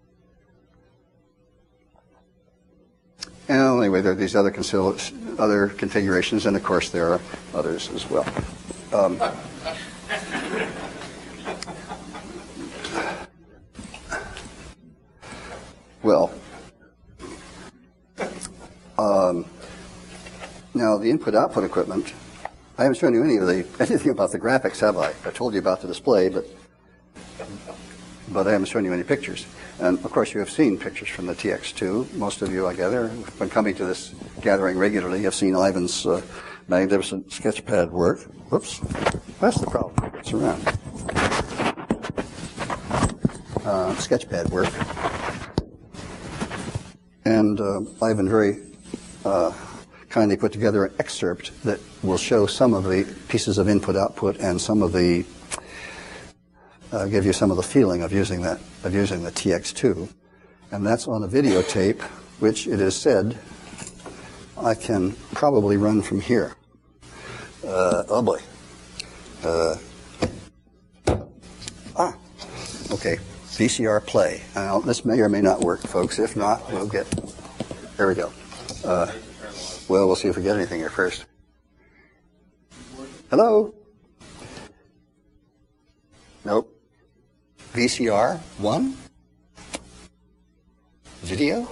And anyway, there are these other, other configurations, and of course there are others as well. Um, well, um, now the input-output equipment, I haven't shown you any of the anything about the graphics, have I? I told you about the display, but but I haven't shown you any pictures. And of course, you have seen pictures from the T X two. Most of you, I gather, have been coming to this gathering regularly, have seen Ivan's uh, magnificent sketchpad work. Whoops, that's the problem. It's around. Uh, sketchpad work, and uh, Ivan very uh, kindly put together an excerpt that will show some of the pieces of input-output and some of the uh, give you some of the feeling of using that of using the T X two, and that's on a videotape, which it is said I can probably run from here. Uh, oh boy. Uh, ah, okay. V C R play. Now, this may or may not work, folks. If not, we'll get. There we go. Uh, well, we'll see if we get anything here first. Hello? Nope. V C R one? Video?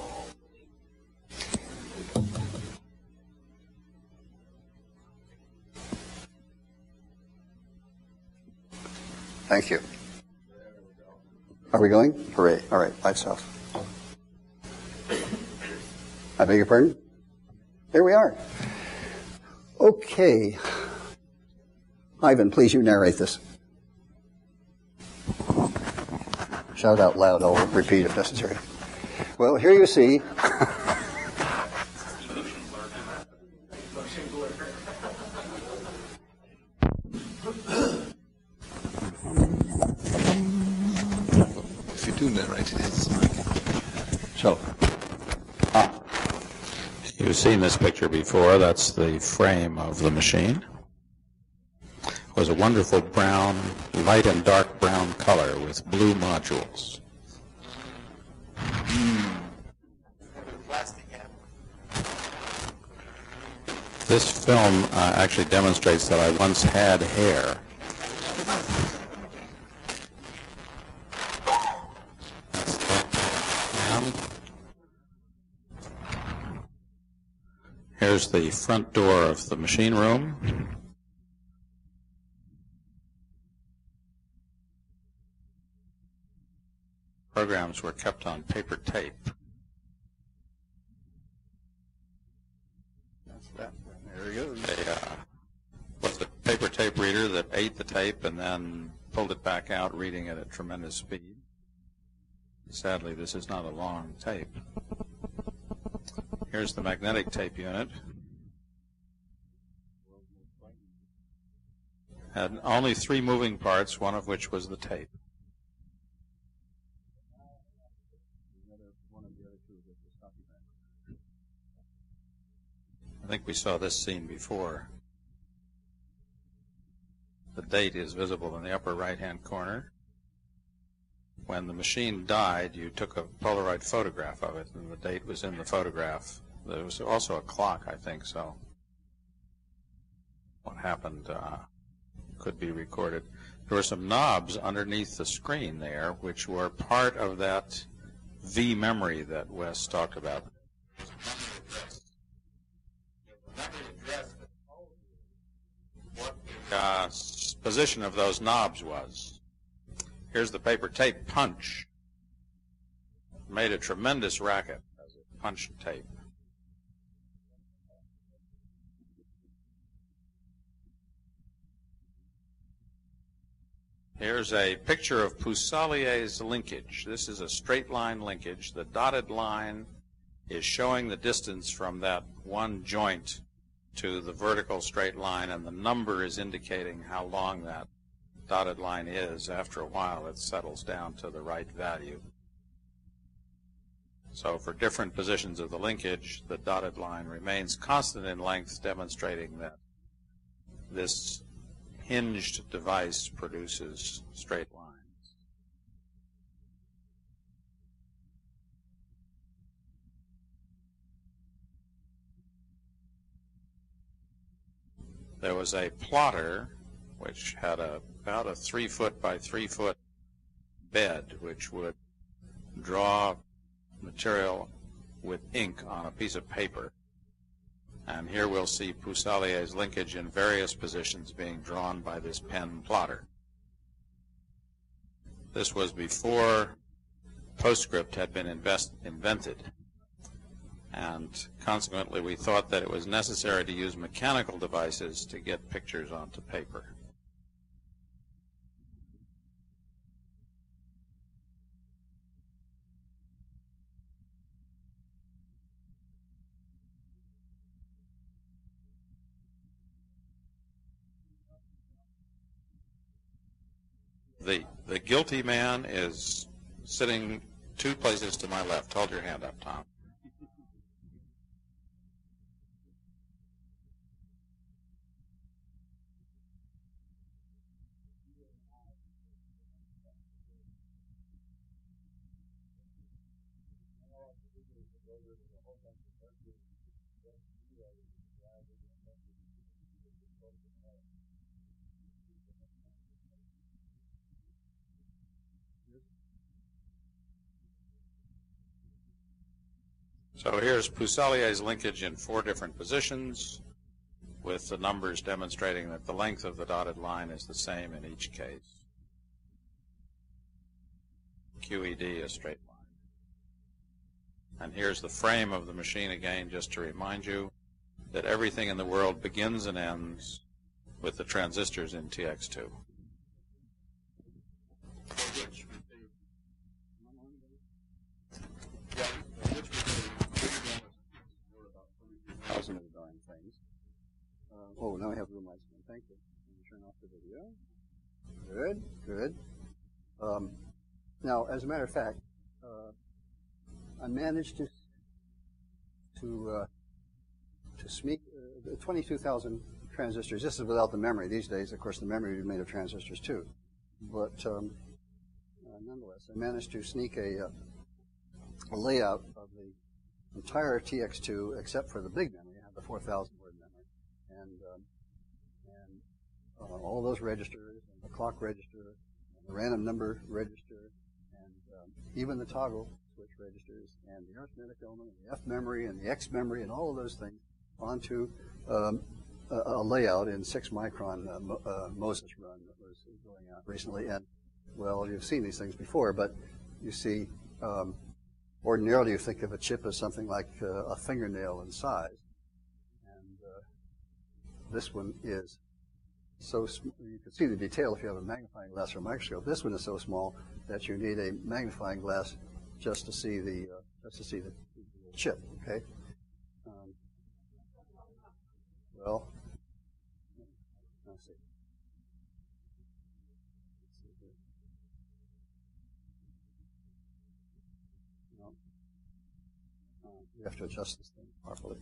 Thank you. Are we going? Hooray. All right, lights off. I beg your pardon? Here we are. Okay. Ivan, please, you narrate this. Shout out loud. I'll repeat if necessary. Well, here you see. If you do narrate it, it's So, ah. You've seen this picture before. That's the frame of the machine. It was a wonderful brown, light and dark brown color with blue modules. This film uh, actually demonstrates that I once had hair. Here's the front door of the machine room. Programs were kept on paper tape. That's that. There he goes. A, uh, was a paper tape reader that ate the tape and then pulled it back out, reading it at tremendous speed. Sadly, this is not a long tape. Here's the magnetic tape unit. Had only three moving parts, one of which was the tape. I think we saw this scene before. The date is visible in the upper right-hand corner. When the machine died, you took a Polaroid photograph of it, and the date was in the photograph. There was also a clock, I think, so what happened uh, could be recorded. There were some knobs underneath the screen there, which were part of that V memory that Wes talked about. What the uh, position of those knobs was. Here's the paper tape punch. Made a tremendous racket as it punched tape. Here's a picture of Poussallier's linkage. This is a straight line linkage. The dotted line is showing the distance from that one joint to the vertical straight line, and the number is indicating how long that dotted line is. After a while, it settles down to the right value. So for different positions of the linkage, the dotted line remains constant in length, demonstrating that this hinged device produces straight lines. There was a plotter which had a, about a three foot by three foot bed, which would draw material with ink on a piece of paper. And here we'll see Poussallier's linkage in various positions being drawn by this pen plotter. This was before PostScript had been invest, invented. And consequently, we thought that it was necessary to use mechanical devices to get pictures onto paper. The, the guilty man is sitting two places to my left. Hold your hand up, Tom. So here's Poussallier's linkage in four different positions, with the numbers demonstrating that the length of the dotted line is the same in each case. Q E D, a straight line. And here's the frame of the machine again, just to remind you that everything in the world begins and ends with the transistors in T X two. Thousand of the darn things. Uh, oh, now I have room lights again. Thank you. Let me turn off the video. Good, good. Um, now, as a matter of fact, uh, I managed to to uh, to sneak uh, twenty-two thousand transistors. This is without the memory. These days, of course, the memory is made of transistors too. But um, uh, nonetheless, I managed to sneak a, uh, a layout of the entire T X two, except for the big memory. I have the four thousand word memory, and um, and uh, all those registers, and the clock register, and the random number register, and um, even the toggle switch registers, and the arithmetic element, and the F memory, and the X memory, and all of those things onto um, a, a layout in six micron uh, Mo, uh, Moses run that was going out recently. And well, you've seen these things before, but you see. Um, Ordinarily, you think of a chip as something like uh, a fingernail in size, and uh, this one is so sm you can see the detail if you have a magnifying glass or a microscope. This one is so small that you need a magnifying glass just to see the uh, just to see the, the chip. Okay. Um, well, let's see. We have to adjust this thing properly.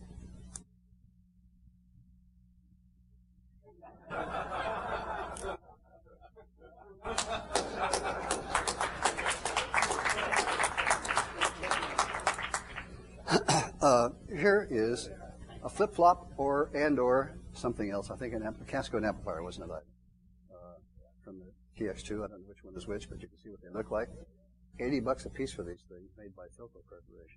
uh, here is a flip-flop or and or something else. I think an amp a cascode amplifier wasn't it? Uh, from the T X two. I don't know which one is which, but you can see what they look like. Eighty bucks a piece for these things, made by Philco Corporation.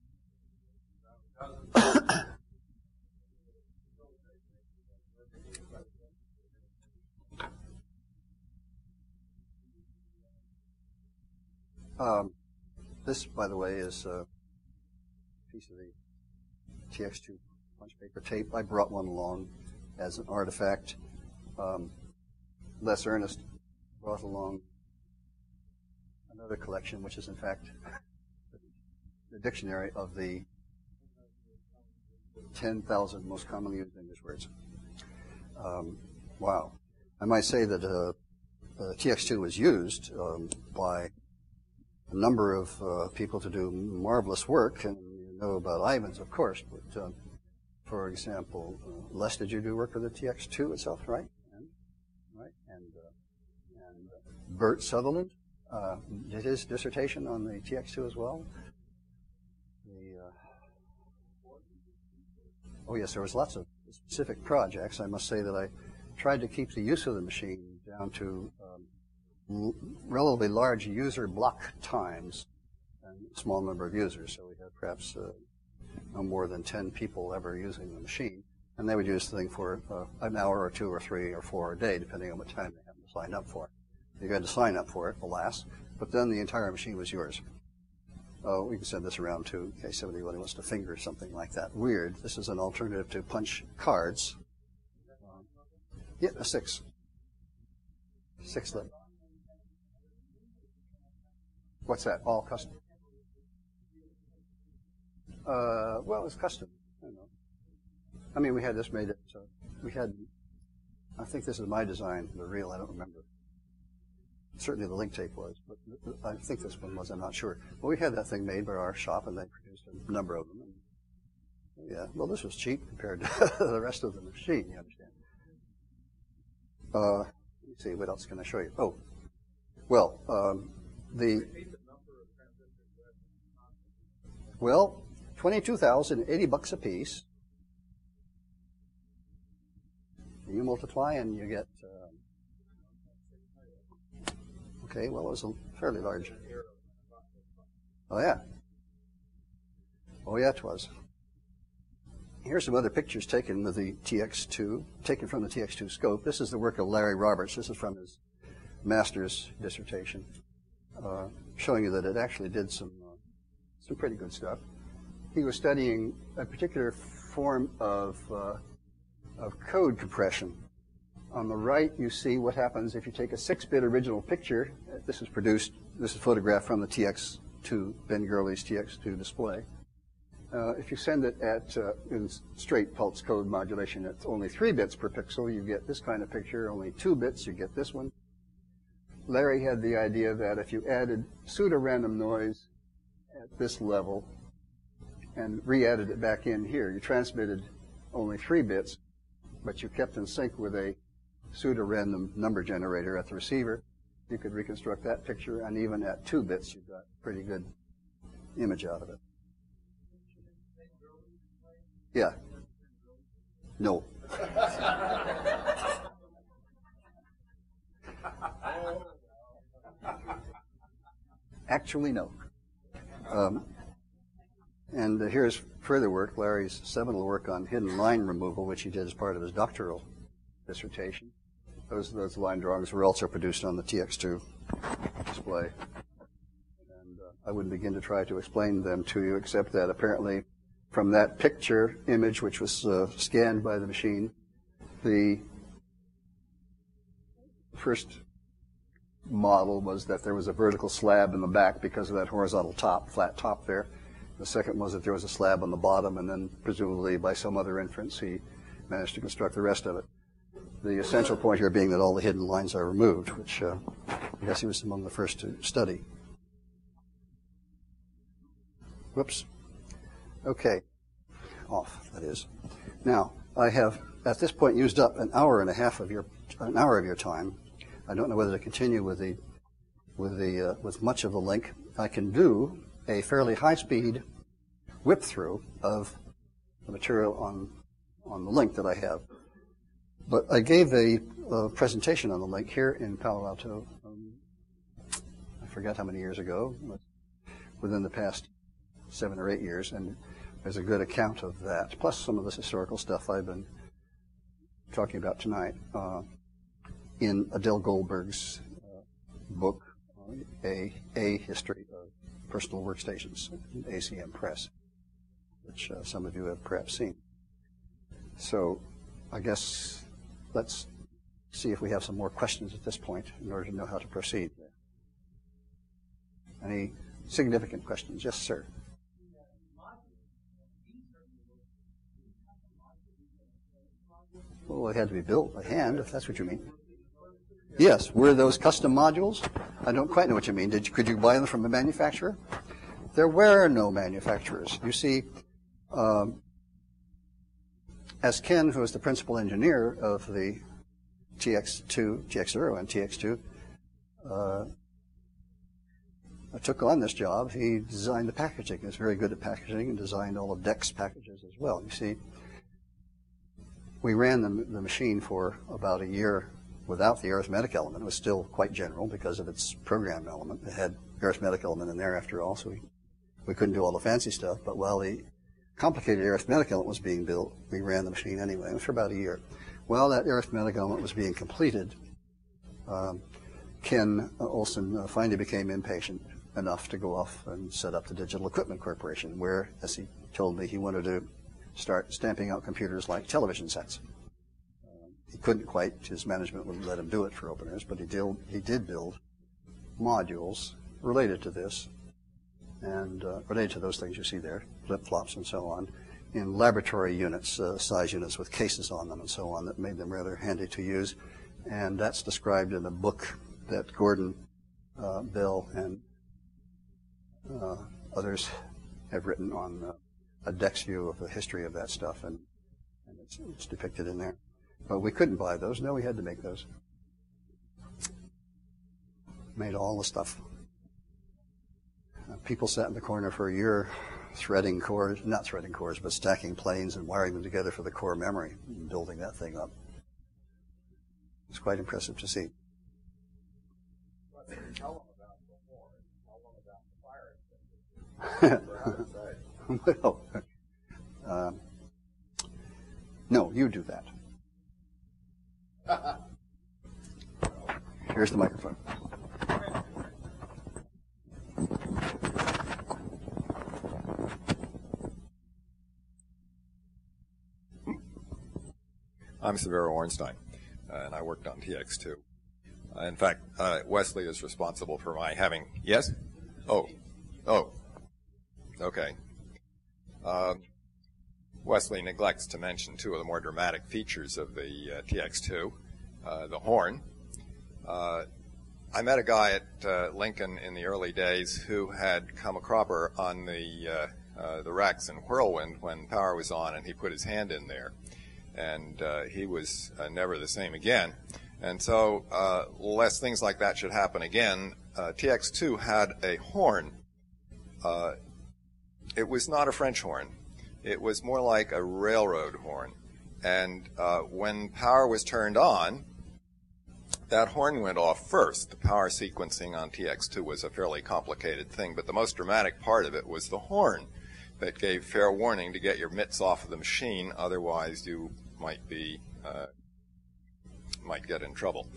um, this, by the way, is a piece of the T X two punch paper tape. I brought one along as an artifact. Um, Les Ernest brought along another collection, which is in fact the dictionary of the ten thousand most commonly used English words. Um, wow. I might say that uh, uh, T X two was used um, by a number of uh, people to do marvelous work, and you know about Ivan's, of course, but uh, for example, uh, Les, did you do work with the T X two itself, right? And, right, and, uh, and uh, Bert Sutherland uh, did his dissertation on the T X two as well. The, uh, oh yes, there was lots of specific projects. I must say that I tried to keep the use of the machine down to um, relatively large user block times and a small number of users. So we had perhaps uh, no more than ten people ever using the machine. And they would use the thing for uh, an hour or two or three or four a day, depending on what time they happened to sign up for it. You had to sign up for it, alas, but then the entire machine was yours. Uh, we can send this around too, in case somebody wants to finger something like that. Weird. This is an alternative to punch cards. Uh, yeah, a six. Six leg. What's that? All custom. Uh, well, it's custom. I don't know. I mean, we had this made. It, uh, we had. I think this is my design. The real, I don't remember. Certainly the link tape was, but I think this one was. I'm not sure. But we had that thing made by our shop, and they produced a number of them. And yeah. Well, this was cheap compared to the rest of the machine. You understand? Uh, let me see. What else can I show you? Oh, well, um, the. Well, twenty-two thousand eighty bucks a piece. You multiply and you get. Uh, okay, well, it was a fairly large. Oh yeah. Oh yeah, it was. Here's some other pictures taken with the T X two, taken from the T X two scope. This is the work of Larry Roberts. This is from his master's dissertation, uh, showing you that it actually did some uh, some pretty good stuff. He was studying a particular form of uh, of code compression. On the right, you see what happens if you take a six-bit original picture. This is produced. This is photographed from the T X two, Ben Gurley's T X two display. Uh, if you send it at uh, in straight pulse code modulation, it's only three bits per pixel. You get this kind of picture. Only two bits, you get this one. Larry had the idea that if you added pseudo-random noise at this level and re-added it back in here, you transmitted only three bits, but you kept in sync with a pseudo-random number generator at the receiver. You could reconstruct that picture, and even at two bits, you got a pretty good image out of it. Yeah. No. Actually, no. Um, and uh, here's further work, Larry's seminal work on hidden line removal, which he did as part of his doctoral dissertation. Those, those line drawings were also produced on the T X two display. And uh, I wouldn't begin to try to explain them to you, except that apparently from that picture image, which was uh, scanned by the machine, the first model was that there was a vertical slab in the back because of that horizontal top, flat top there. The second was that there was a slab on the bottom, and then presumably by some other inference he managed to construct the rest of it. The essential point here being that all the hidden lines are removed, which uh, I guess he was among the first to study. Whoops. Okay. Off, that is. Now, I have at this point used up an hour and a half of your an hour of your time. I don't know whether to continue with the with the uh, with much of the link. I can do a fairly high-speed whip through of the material on on the link that I have. But I gave a, a presentation on the link here in Palo Alto. Um, I forgot how many years ago, but within the past seven or eight years, and there's a good account of that, plus some of this historical stuff I've been talking about tonight uh, in Adele Goldberg's uh, book, uh, a, a History of Personal Workstations, A C M Press, which uh, some of you have perhaps seen. So I guess let's see if we have some more questions at this point in order to know how to proceed. Any significant questions? Yes, sir. Well, it had to be built by hand, if that's what you mean. Yes, were those custom modules? I don't quite know what you mean. Did you, could you buy them from a manufacturer? There were no manufacturers. You see, um, as Ken, who was the principal engineer of the T X two, T X zero and T X two, uh, took on this job, he designed the packaging. He was very good at packaging and designed all of D E X packages as well. You see, we ran the, the machine for about a year without the arithmetic element. It was still quite general because of its program element. It had arithmetic element in there after all, so we, we couldn't do all the fancy stuff. But while the complicated arithmetic element was being built, we ran the machine anyway. It was for about a year. While that arithmetic element was being completed, um, Ken Olson uh, finally became impatient enough to go off and set up the Digital Equipment Corporation, where, as he told me, he wanted to start stamping out computers like television sets. Uh, he couldn't quite, his management wouldn't let him do it for openers, but he did, he did build modules related to this and uh, related to those things you see there, flip-flops and so on, in laboratory units, uh, size units with cases on them and so on that made them rather handy to use. And that's described in a book that Gordon, uh, Bill, and uh, others have written on uh, a D E X view of the history of that stuff, and, and it's, it's depicted in there. But we couldn't buy those. No, we had to make those. Made all the stuff. Uh, people sat in the corner for a year threading cores, not threading cores, but stacking planes and wiring them together for the core memory and building that thing up. It's quite impressive to see. Tell them about the war. Tell them about the fire extinguisher. Well, um, no, you do that. Here's the microphone. I'm Severo Ornstein, uh, and I worked on T X two. Uh, in fact, uh, Wesley is responsible for my having... Yes? Oh. Oh. Okay. Uh, Wesley neglects to mention two of the more dramatic features of the uh, T X two, uh, the horn. Uh, I met a guy at uh, Lincoln in the early days who had come a cropper on the, uh, uh, the racks in Whirlwind when power was on, and he put his hand in there. And uh, he was uh, never the same again. And so, uh, lest things like that should happen again, uh, T X two had a horn. Uh, it was not a French horn. It was more like a railroad horn. And uh, when power was turned on, that horn went off first. The power sequencing on T X two was a fairly complicated thing, but the most dramatic part of it was the horn that gave fair warning to get your mitts off of the machine, otherwise you might be uh, might get in trouble.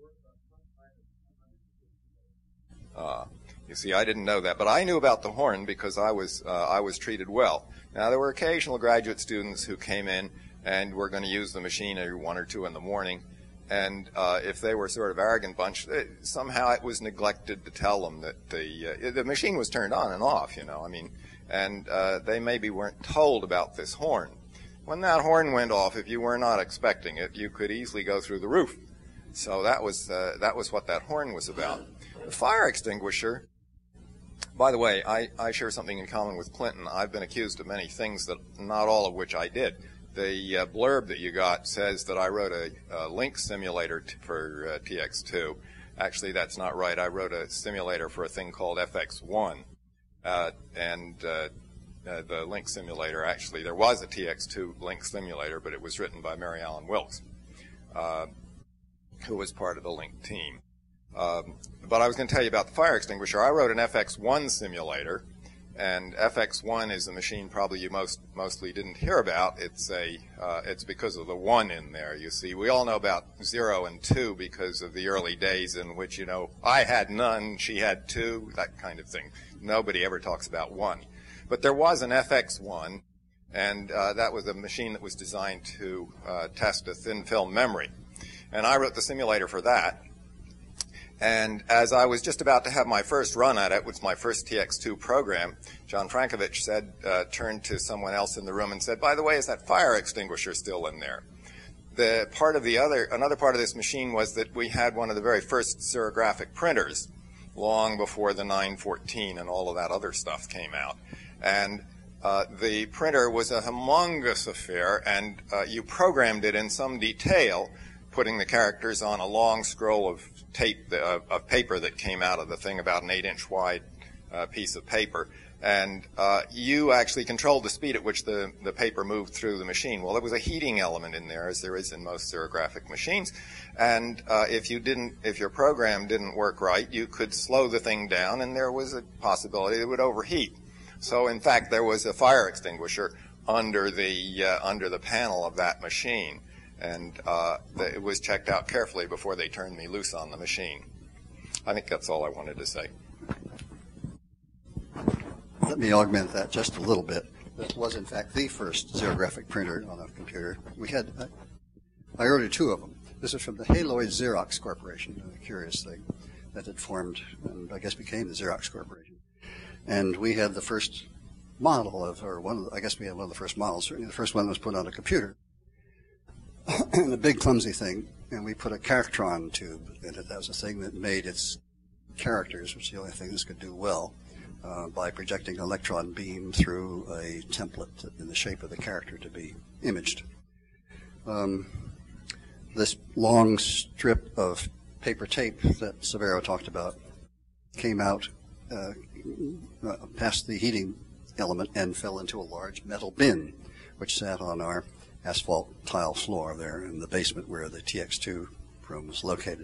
Uh, you see, I didn't know that, but I knew about the horn because I was uh, I was treated well. Now, there were occasional graduate students who came in and were going to use the machine at one or two in the morning, and uh, if they were sort of arrogant bunch, it, somehow it was neglected to tell them that the uh, the machine was turned on and off. You know, I mean, and uh, they maybe weren't told about this horn. When that horn went off, if you were not expecting it, you could easily go through the roof. So that was uh, that was what that horn was about. The fire extinguisher, by the way, I, I share something in common with Clinton. I've been accused of many things, that not all of which I did. The uh, blurb that you got says that I wrote a, a LINC simulator t for uh, T X two. Actually, that's not right. I wrote a simulator for a thing called F X one. Uh, and uh, uh, the LINC simulator, actually, there was a T X two LINC simulator, but it was written by Mary Allen Wilkes, uh, who was part of the LINC team. Um, but I was going to tell you about the fire extinguisher. I wrote an F X one simulator, and F X one is a machine probably you most mostly didn't hear about. It's a uh, it's because of the one in there. You see, we all know about zero and two because of the early days in which, you know, I had none, she had two, that kind of thing. Nobody ever talks about one. But there was an F X one, and uh, that was a machine that was designed to uh, test a thin film memory. And I wrote the simulator for that. And as I was just about to have my first run at it, which was my first T X two program, John Frankovich said, uh, turned to someone else in the room and said, by the way, is that fire extinguisher still in there? the part of the other, another part of this machine was that we had one of the very first xerographic printers, long before the nine fourteen and all of that other stuff came out. And uh, the printer was a humongous affair, and uh, you programmed it in some detail, putting the characters on a long scroll of tape, uh, of paper that came out of the thing, about an eight inch wide uh, piece of paper. And uh, you actually controlled the speed at which the, the paper moved through the machine. Well, there was a heating element in there, as there is in most xerographic machines. And uh, if you didn't, if your program didn't work right, you could slow the thing down, and there was a possibility it would overheat. So, in fact, there was a fire extinguisher under the uh, under the panel of that machine, and uh, the, it was checked out carefully before they turned me loose on the machine. I think that's all I wanted to say. Let me augment that just a little bit. This was, in fact, the first xerographic printer on a computer. We had, uh, I ordered two of them. This is from the Haloid Xerox Corporation, a curious thing that had formed and I guess became the Xerox Corporation. And we had the first model of, or one of the, I guess we had one of the first models, certainly the first one that was put on a computer. And a big clumsy thing, and we put a Charactron tube in it. That was a thing that made its characters, which is the only thing this could do well, Uh, by projecting an electron beam through a template in the shape of the character to be imaged. Um, this long strip of paper tape that Severo talked about came out uh, past the heating element and fell into a large metal bin, which sat on our asphalt tile floor there in the basement where the T X two room was located.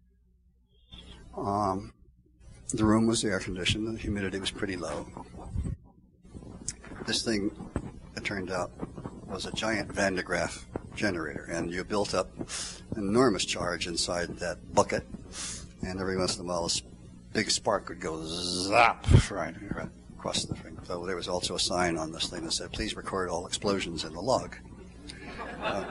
Um, The room was air conditioned, and the humidity was pretty low. This thing, it turned out, was a giant Van de Graaff generator, and you built up an enormous charge inside that bucket, and every once in a while, a big spark would go zap right across the thing. So there was also a sign on this thing that said, "Please record all explosions in the log." Uh,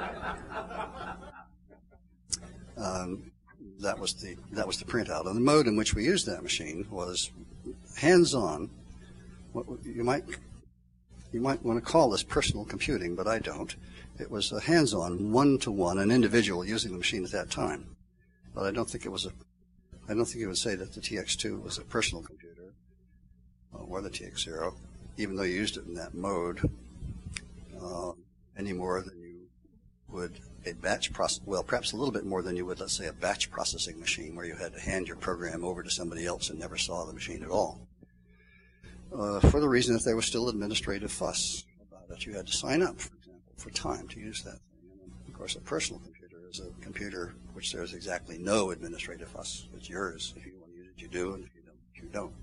um, That was the that was the printout, and the mode in which we used that machine was hands-on. What you might you might want to call this personal computing, but I don't. It was a hands-on, one-to-one, an individual using the machine at that time. But I don't think it was a. I don't think you would say that the T X two was a personal computer or the T X zero, even though you used it in that mode, uh, any more than you would a batch process, well, perhaps a little bit more than you would, let's say, a batch processing machine where you had to hand your program over to somebody else and never saw the machine at all. Uh, for the reason that there was still administrative fuss about it. You had to sign up, for example, for time to use that thing. And of course, a personal computer is a computer which there's exactly no administrative fuss. It's yours. If you want to use it, you do, and if you don't, you don't.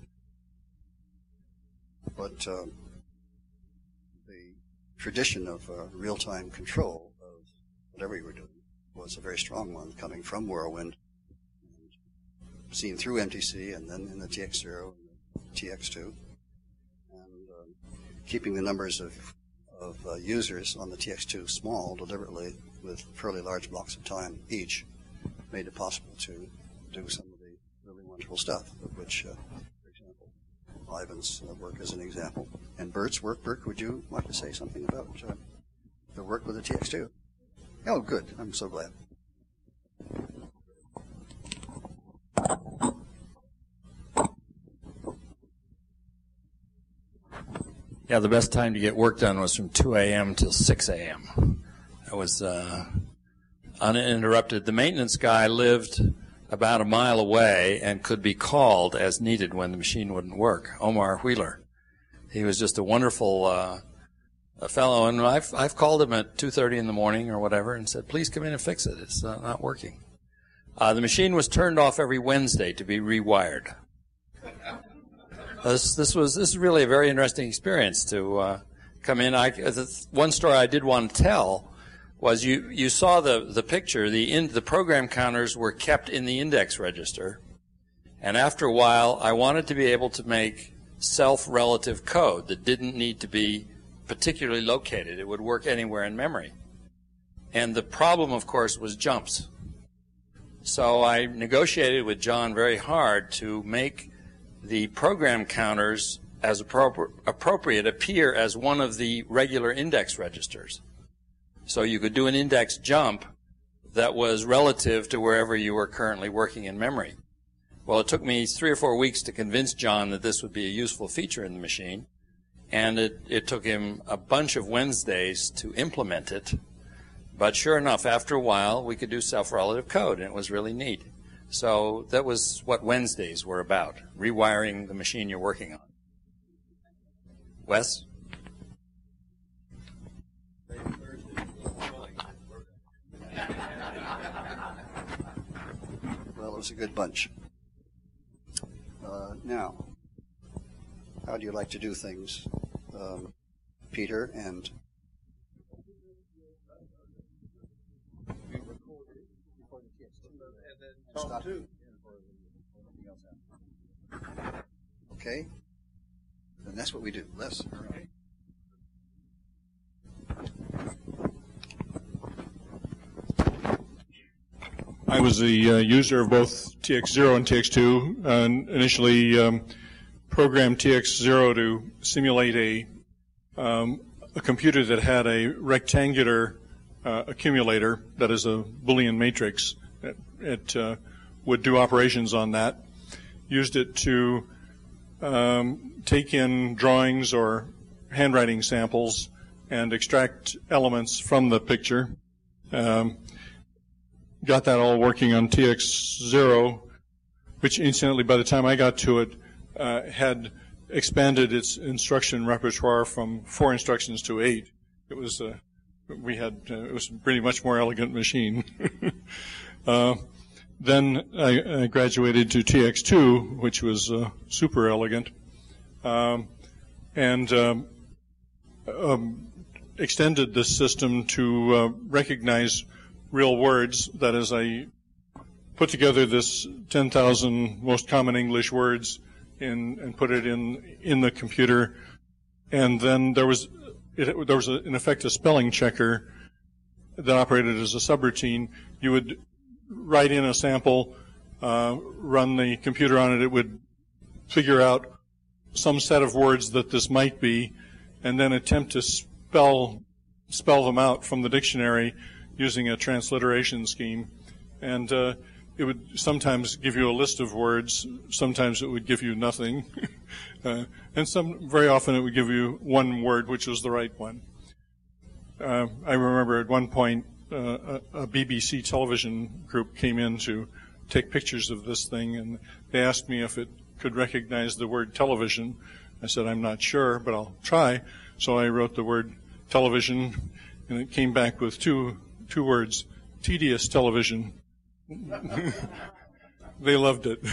But um, the tradition of uh, real-time control whatever you were doing was a very strong one, coming from Whirlwind, seen through M T C and then in the T X zero and the T X two, and um, keeping the numbers of, of uh, users on the T X two small deliberately with fairly large blocks of time each made it possible to do some of the really wonderful stuff, of which, uh, for example, Ivan's uh, work is an example. And Bert's work. Bert, would you like to say something about uh, the work with the T X two? Oh, good. I'm so glad. Yeah, the best time to get work done was from two a m till six a m That was uh, uninterrupted. The maintenance guy lived about a mile away and could be called as needed when the machine wouldn't work. Omar Wheeler. He was just a wonderful uh, a fellow, and I've, I've called him at two thirty in the morning or whatever and said, please come in and fix it. It's uh, not working. Uh, the machine was turned off every Wednesday to be rewired. This, this was this is really a very interesting experience to uh, come in. I, one story I did want to tell was you, you saw the, the picture. The, in, the program counters were kept in the index register, and after a while I wanted to be able to make self-relative code that didn't need to be particularly located. It would work anywhere in memory. And the problem, of course, was jumps. So I negotiated with John very hard to make the program counters as appro appropriate appear as one of the regular index registers. So you could do an index jump that was relative to wherever you were currently working in memory. Well, it took me three or four weeks to convince John that this would be a useful feature in the machine, and it, it took him a bunch of Wednesdays to implement it. But sure enough, after a while, we could do self-relative code, and it was really neat. So that was what Wednesdays were about, rewiring the machine you're working on. Wes? Well, it was a good bunch. Uh, now, how do you like to do things, um, Peter? And stop. Okay, and that's what we do. Les. All right. I was the uh, user of both T X zero and T X two, and initially um, programmed T X zero to simulate a, um, a computer that had a rectangular uh, accumulator, that is a Boolean matrix. It, it uh, would do operations on that. Used it to um, take in drawings or handwriting samples and extract elements from the picture. Um, got that all working on T X zero, which incidentally, by the time I got to it, uh, had expanded its instruction repertoire from four instructions to eight. It was, uh, we had, uh, it was a pretty much more elegant machine. uh, then I, I graduated to T X two, which was uh, super elegant, um, and um, um, extended this system to uh, recognize real words. That is, I put together this ten thousand most common English words in, and put it in in the computer, and then there was it, there was a, in effect a spelling checker that operated as a subroutine. You would write in a sample, uh, run the computer on it. It would figure out some set of words that this might be, and then attempt to spell spell them out from the dictionary using a transliteration scheme. And uh, it would sometimes give you a list of words, sometimes it would give you nothing, uh, and some very often it would give you one word, which was the right one. Uh, I remember at one point uh, a, a B B C television group came in to take pictures of this thing, and they asked me if it could recognize the word television. I said, I'm not sure, but I'll try. So I wrote the word television, and it came back with two two words, tedious television. They loved it.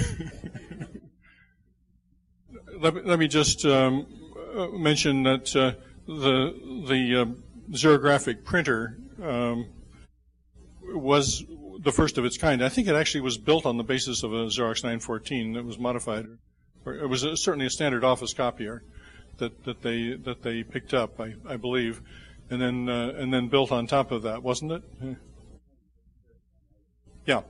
let, me, let me just um, mention that uh, the the uh, xerographic printer um, was the first of its kind. I think it actually was built on the basis of a Xerox nine fourteen that was modified, or it was a, certainly a standard office copier that that they that they picked up, I, I believe, and then uh, and then built on top of that, wasn't it? Yeah.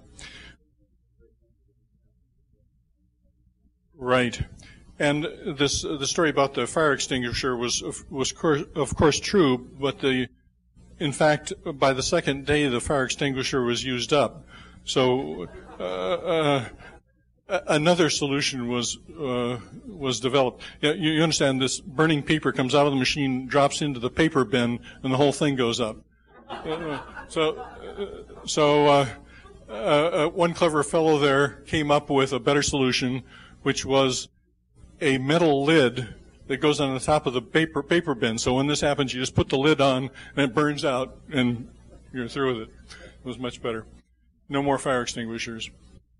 Right. And this the story about the fire extinguisher was was course, of course true, but the in fact by the second day the fire extinguisher was used up. So uh, uh, another solution was uh, was developed. You, you understand, this burning paper comes out of the machine, drops into the paper bin, and the whole thing goes up. Uh, so uh, so uh, uh, one clever fellow there came up with a better solution, which was a metal lid that goes on the top of the paper paper bin. So when this happens, you just put the lid on, and it burns out, and you're through with it. It was much better. No more fire extinguishers.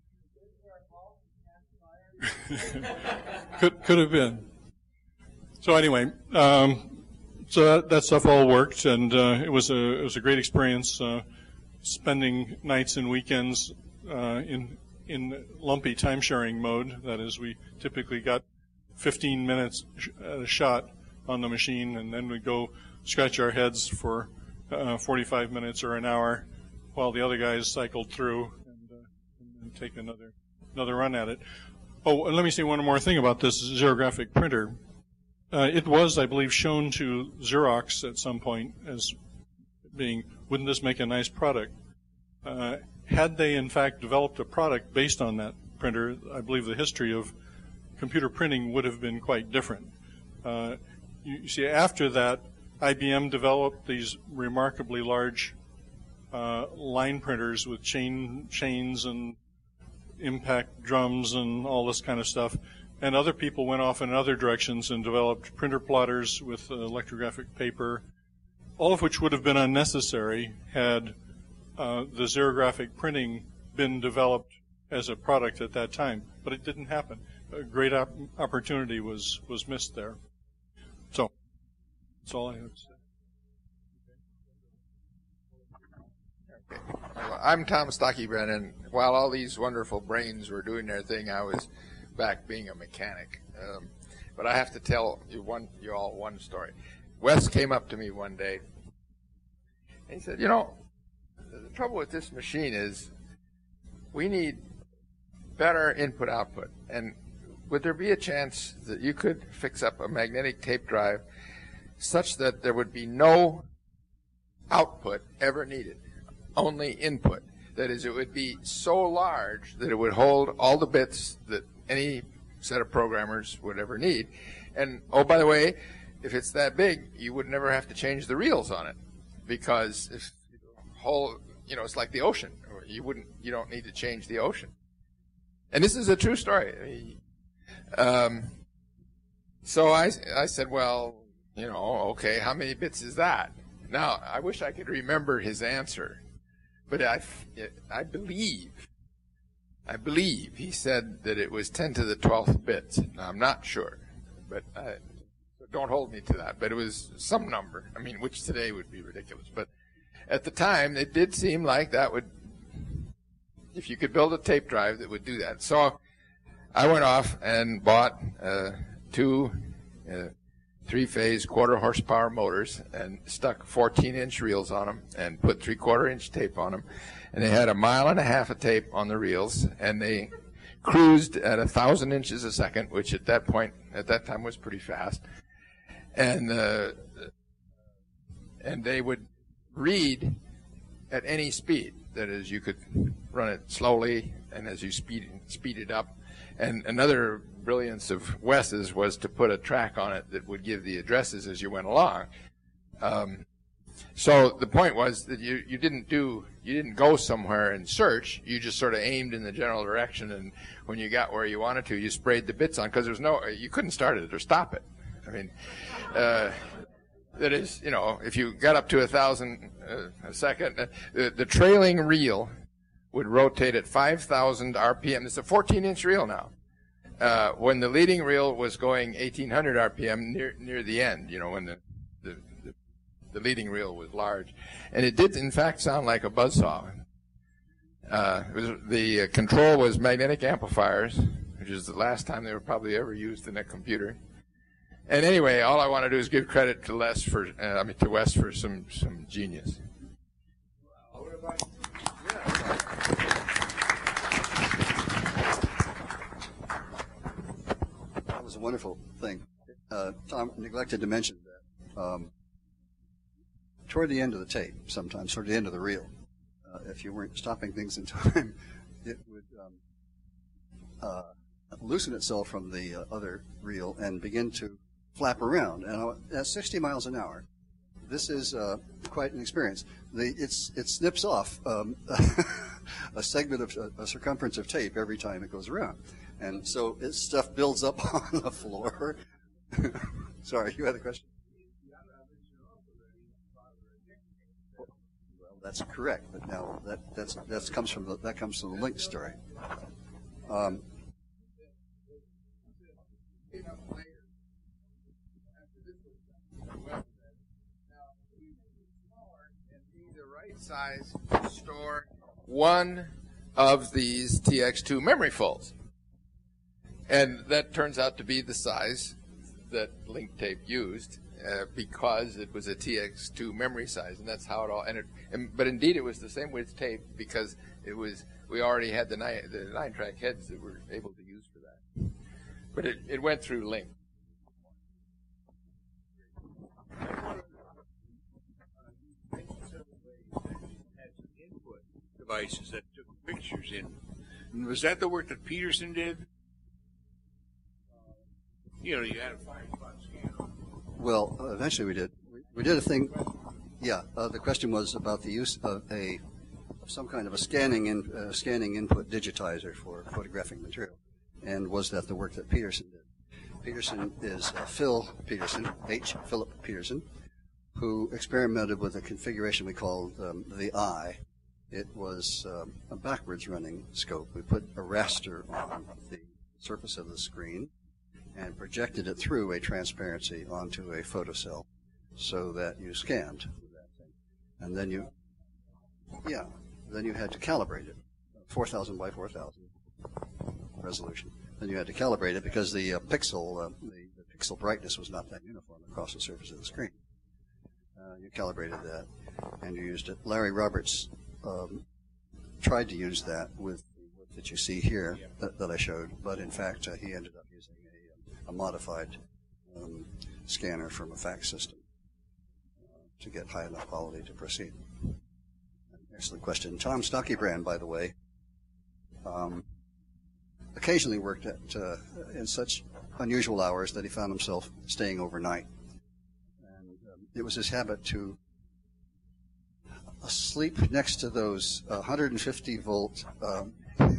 could could have been. So anyway, um, so that, that stuff all worked, and uh, it was a it was a great experience. Uh, spending nights and weekends uh, in in lumpy time sharing mode. That is, we typically got fifteen minutes at a shot on the machine, and then we'd go scratch our heads for uh, forty-five minutes or an hour while the other guys cycled through and, uh, and take another another run at it. Oh, and let me say one more thing about this xerographic printer. Uh, it was, I believe, shown to Xerox at some point as being, wouldn't this make a nice product? Uh, had they in fact developed a product based on that printer, I believe the history of computer printing would have been quite different. Uh, you, you see, after that, I B M developed these remarkably large uh, line printers with chain chains and impact drums and all this kind of stuff. And other people went off in other directions and developed printer plotters with uh, electrographic paper, all of which would have been unnecessary had uh, the xerographic printing been developed as a product at that time. But it didn't happen. A great op opportunity was, was missed there. So, that's all I have to say. Well, I'm Tom Stocky Brennan. While all these wonderful brains were doing their thing, I was back being a mechanic. Um, but I have to tell you one, you all one story. Wes came up to me one day, and he said, you know, the trouble with this machine is we need better input-output. And would there be a chance that you could fix up a magnetic tape drive such that there would be no output ever needed, only input? That is, it would be so large that it would hold all the bits that any set of programmers would ever need. And, oh, by the way, if it's that big, you would never have to change the reels on it, because if whole, you know, it's like the ocean. You wouldn't, you don't need to change the ocean. And this is a true story. Um, so I, I said, well, you know, okay, how many bits is that? Now, I wish I could remember his answer, but I, I believe, I believe he said that it was ten to the twelfth bits. Now, I'm not sure, but I, don't hold me to that. But it was some number, I mean, which today would be ridiculous. But at the time, it did seem like that would, if you could build a tape drive that would do that. So I went off and bought uh, two uh, three-phase quarter horsepower motors and stuck fourteen inch reels on them and put three-quarter inch tape on them. And they had a mile and a half of tape on the reels, and they cruised at a thousand inches a second, which at that point, at that time, was pretty fast. And uh, and they would read at any speed. That is, you could run it slowly, and as you speed speed it up. And another brilliance of Wes's was to put a track on it that would give the addresses as you went along. Um, so the point was that you you didn't do you didn't go somewhere and search. You just sort of aimed in the general direction, and when you got where you wanted to, you sprayed the bits on, because there was no you couldn't start it or stop it. I mean, uh, that is, you know, if you got up to a thousand uh, a second, uh, the, the trailing reel would rotate at five thousand R P M. It's a fourteen inch reel now. Uh, when the leading reel was going eighteen hundred R P M near near the end, you know, when the, the, the, the leading reel was large. And it did, in fact, sound like a buzzsaw. Uh, it was, the uh, control was magnetic amplifiers, which is the last time they were probably ever used in a computer. And anyway, all I want to do is give credit to Les for, uh, I mean, to Wes for some some genius. That was a wonderful thing. Uh, Tom neglected to mention that um, toward the end of the tape, sometimes toward the end of the reel, uh, if you weren't stopping things in time, it would um, uh, loosen itself from the uh, other reel and begin to flap around. And at sixty miles an hour, this is uh, quite an experience. The, it's, it snips off um, a segment of a circumference of tape every time it goes around. And so its stuff builds up on the floor. Sorry, you had a question? Well, that's correct, but now that that's that comes from the, that comes from the LINC story. Um, Size to store one of these T X two memory fulls. And that turns out to be the size that LINC tape used uh, because it was a T X two memory size, and that's how it all entered. And, but indeed, it was the same width tape because it was we already had the nine, the nine track heads that were able to use for that. But it, it went through LINC. devices that took pictures in. And was that the work that Peterson did? You know, you had a five spot scanner. Well, uh, eventually we did. We, we did a thing. Yeah, uh, the question was about the use of a of some kind of a scanning in, uh, scanning input digitizer for photographic material, and was that the work that Peterson did? Peterson is uh, Phil Peterson, H. Philip Peterson, who experimented with a configuration we called um, the eye. It was um, a backwards running scope. We put a raster on the surface of the screen and projected it through a transparency onto a photocell so that you scanned that thing. And then you, yeah, then you had to calibrate it, four thousand by four thousand resolution. Then you had to calibrate it because the uh, pixel, uh, the, the pixel brightness was not that uniform across the surface of the screen. Uh, you calibrated that, and you used it. Larry Roberts um, tried to use that with the work that you see here that, that I showed, but in fact uh, he ended up using a, a modified um, scanner from a fax system uh, to get high enough quality to proceed. Excellent question. Tom Stockybrand, by the way, um, occasionally worked at uh, in such unusual hours that he found himself staying overnight. And um, it was his habit to sleep next to those uh, one hundred fifty volt um,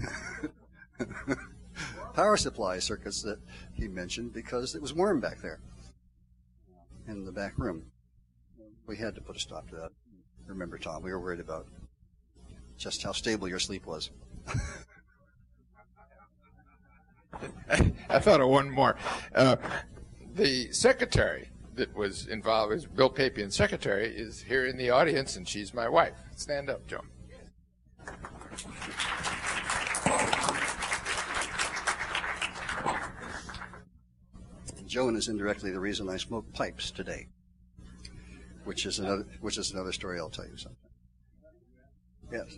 power supply circuits that he mentioned because it was warm back there in the back room. We had to put a stop to that. Remember, Tom, we were worried about just how stable your sleep was. I thought of one more. Uh, the secretary that was involved, was Bill Papian's secretary, is here in the audience, and she's my wife. Stand up, Joan. Joan is indirectly the reason I smoke pipes today, which is another which is another story I'll tell you sometime. Yes.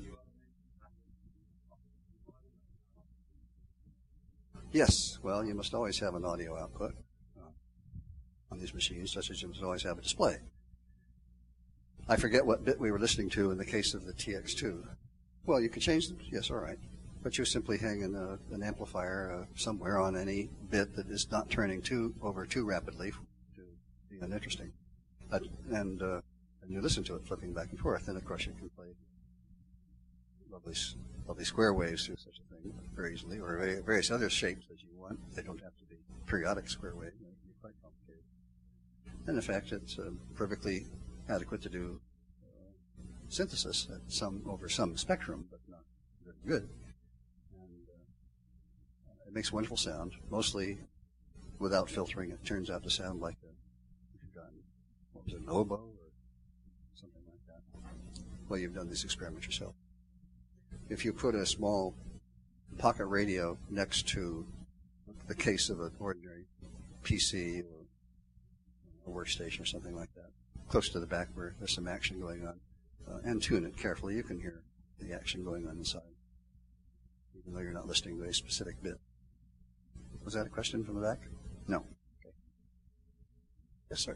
Yes. Well, you must always have an audio output uh, on these machines, such as you must always have a display. I forget what bit we were listening to in the case of the T X two. Well, you could change them. Yes, all right. But you simply hang an, uh, an amplifier uh, somewhere on any bit that is not turning too over too rapidly to be uninteresting. Uh, and, uh, and you listen to it flipping back and forth. And, of course, you can play lovely, lovely square waves through such a thing very easily, or various other shapes as you want. They don't have to be periodic square waves. They can be quite complicated. And, in fact, it's uh, perfectly adequate to do uh, synthesis at some over some spectrum, but not very good. And uh, it makes a wonderful sound, mostly without filtering. It turns out to sound like a, if you've done, what was it, an oboe or something like that. Well, you've done these experiments yourself. If you put a small pocket radio next to the case of an ordinary P C or a workstation or something like that, close to the back where there's some action going on, uh, and tune it carefully, you can hear the action going on inside, even though you're not listening to a specific bit. Was that a question from the back? No. Okay. Yes, sir.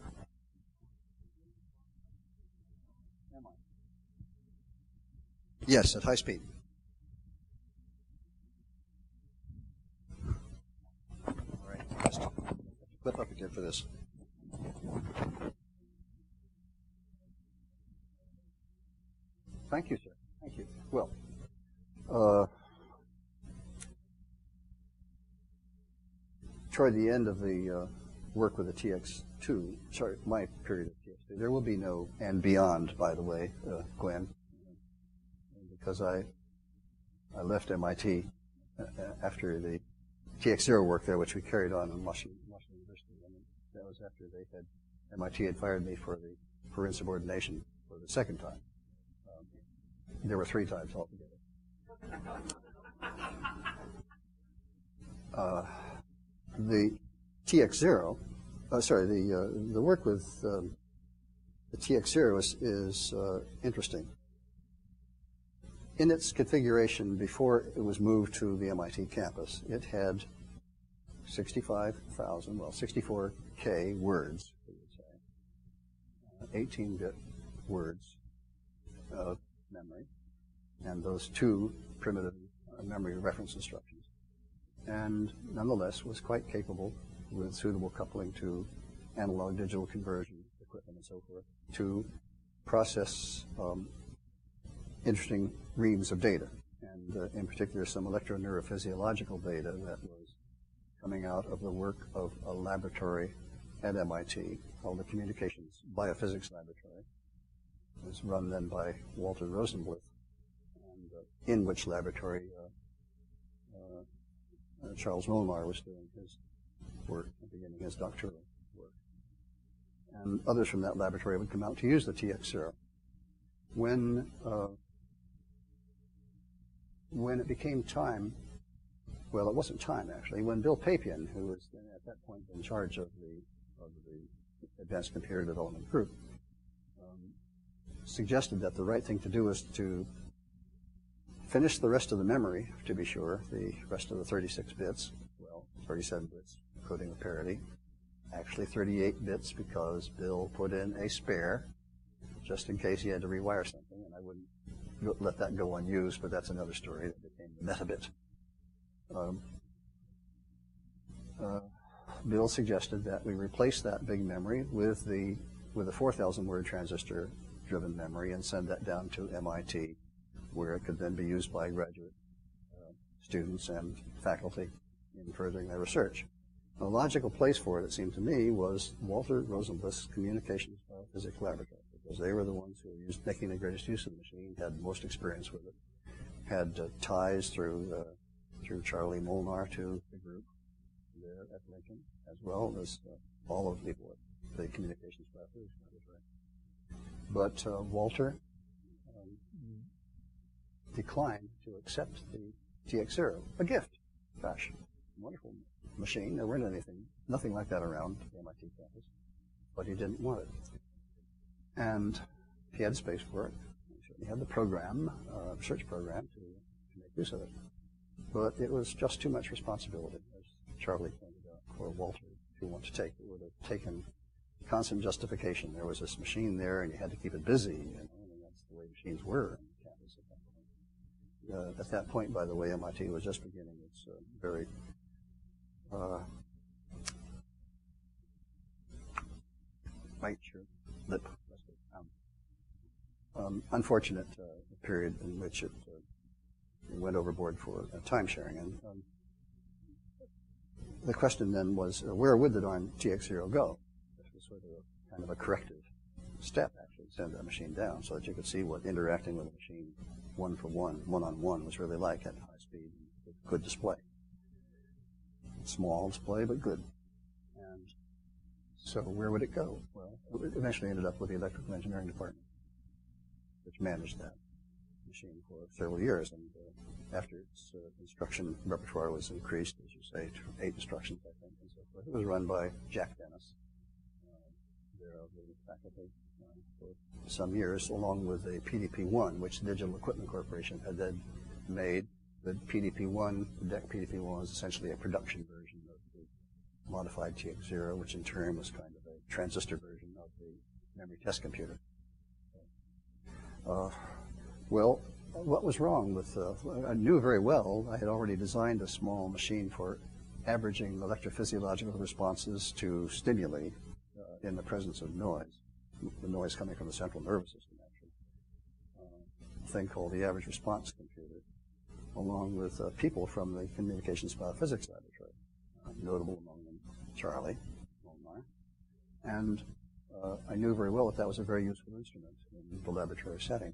Am I? Yes, at high speed. All right. Just clip up again for this. Thank you, sir. Thank you. Well, uh, toward the end of the uh, work with the T X two, sorry, my period of T X two, there will be no and beyond, by the way, uh, Gwen, because I I left M I T after the T X zero work there, which we carried on in Washington, Washington University. And that was after they had M I T had fired me for the for insubordination for the second time. There were three times altogether. Uh, the T X zero, uh, sorry, the uh, the work with um, the T X zero is, is uh, interesting. In its configuration before it was moved to the M I T campus, it had sixty-five thousand, well, sixty-four K words, we would say, eighteen bit words of memory, and those two primitive uh, memory reference instructions, and nonetheless was quite capable with suitable coupling to analog digital conversion equipment and so forth to process um, interesting reams of data, and uh, in particular some electroneurophysiological data that was coming out of the work of a laboratory at M I T called the Communications Biophysics Laboratory. It was run then by Walter Rosenblith, and uh, in which laboratory uh, uh, uh, Charles Molnar was doing his work, beginning his doctoral work. And others from that laboratory would come out to use the T X zero. When, uh, when it became time, well, it wasn't time actually, when Bill Papian, who was then at that point in charge of the, of the Advanced Computer Development Group, um, suggested that the right thing to do was to finish the rest of the memory, to be sure, the rest of the thirty-six bits, well, thirty-seven bits, including the parity, actually thirty-eight bits because Bill put in a spare just in case he had to rewire something, and I wouldn't let that go unused, but that's another story that became the metabit. Um, uh, Bill suggested that we replace that big memory with the with a four thousand word transistor driven memory and send that down to M I T, where it could then be used by graduate uh, students and faculty in furthering their research. A logical place for it, it seemed to me, was Walter Rosenblith's Communications Biophysics Laboratory, because they were the ones who were used, making the greatest use of the machine, had most experience with it, had uh, ties through uh, through Charlie Molnar to the group there at Lincoln, as well as uh, all of the, the Communications Biophysics Laboratory. But uh, Walter um, declined to accept the T X zero, a gift. Gosh, wonderful machine. There weren't anything, nothing like that around the M I T campus, but he didn't want it. And he had space for it. He had the program, uh, research program, to, to make use of it. But it was just too much responsibility, as Charlie pointed out, for Walter to want to take. It would have taken constant justification. There was this machine there, and you had to keep it busy. You know, and that's the way machines were on campus at that point. Uh, at that point, by the way, M I T was just beginning its uh, very uh, bite your lip. Um, um, unfortunate uh, period in which it uh, went overboard for uh, time sharing. And um, the question then was, uh, where would the darn T X zero go? This was sort of a, kind of a corrective step, actually, to send that machine down so that you could see what interacting with a machine one for one, one-on-one was really like at high speed with good display. Small display, but good. And so where would it go? Well, it eventually ended up with the electrical engineering department, which managed that machine for several years. And uh, after its uh, instruction repertoire was increased, as you say, to eight instructions, I think, and so forth, it was run by Jack Dennis, uh, there of the faculty, uh, for some years, along with the P D P one, which the Digital Equipment Corporation had then made. The P D P one, the D E C P D P one was essentially a production version of the modified T X zero, which in turn was kind of a transistor version of the memory test computer. Uh, well, what was wrong with, uh, I knew very well, I had already designed a small machine for averaging electrophysiological responses to stimuli uh, in the presence of noise, the noise coming from the central nervous system, actually. Uh, a thing called the average response computer, along with uh, people from the Communications Biophysics Laboratory, uh, notable among them Charlie Molnar. And uh, I knew very well that that was a very useful instrument in the laboratory setting.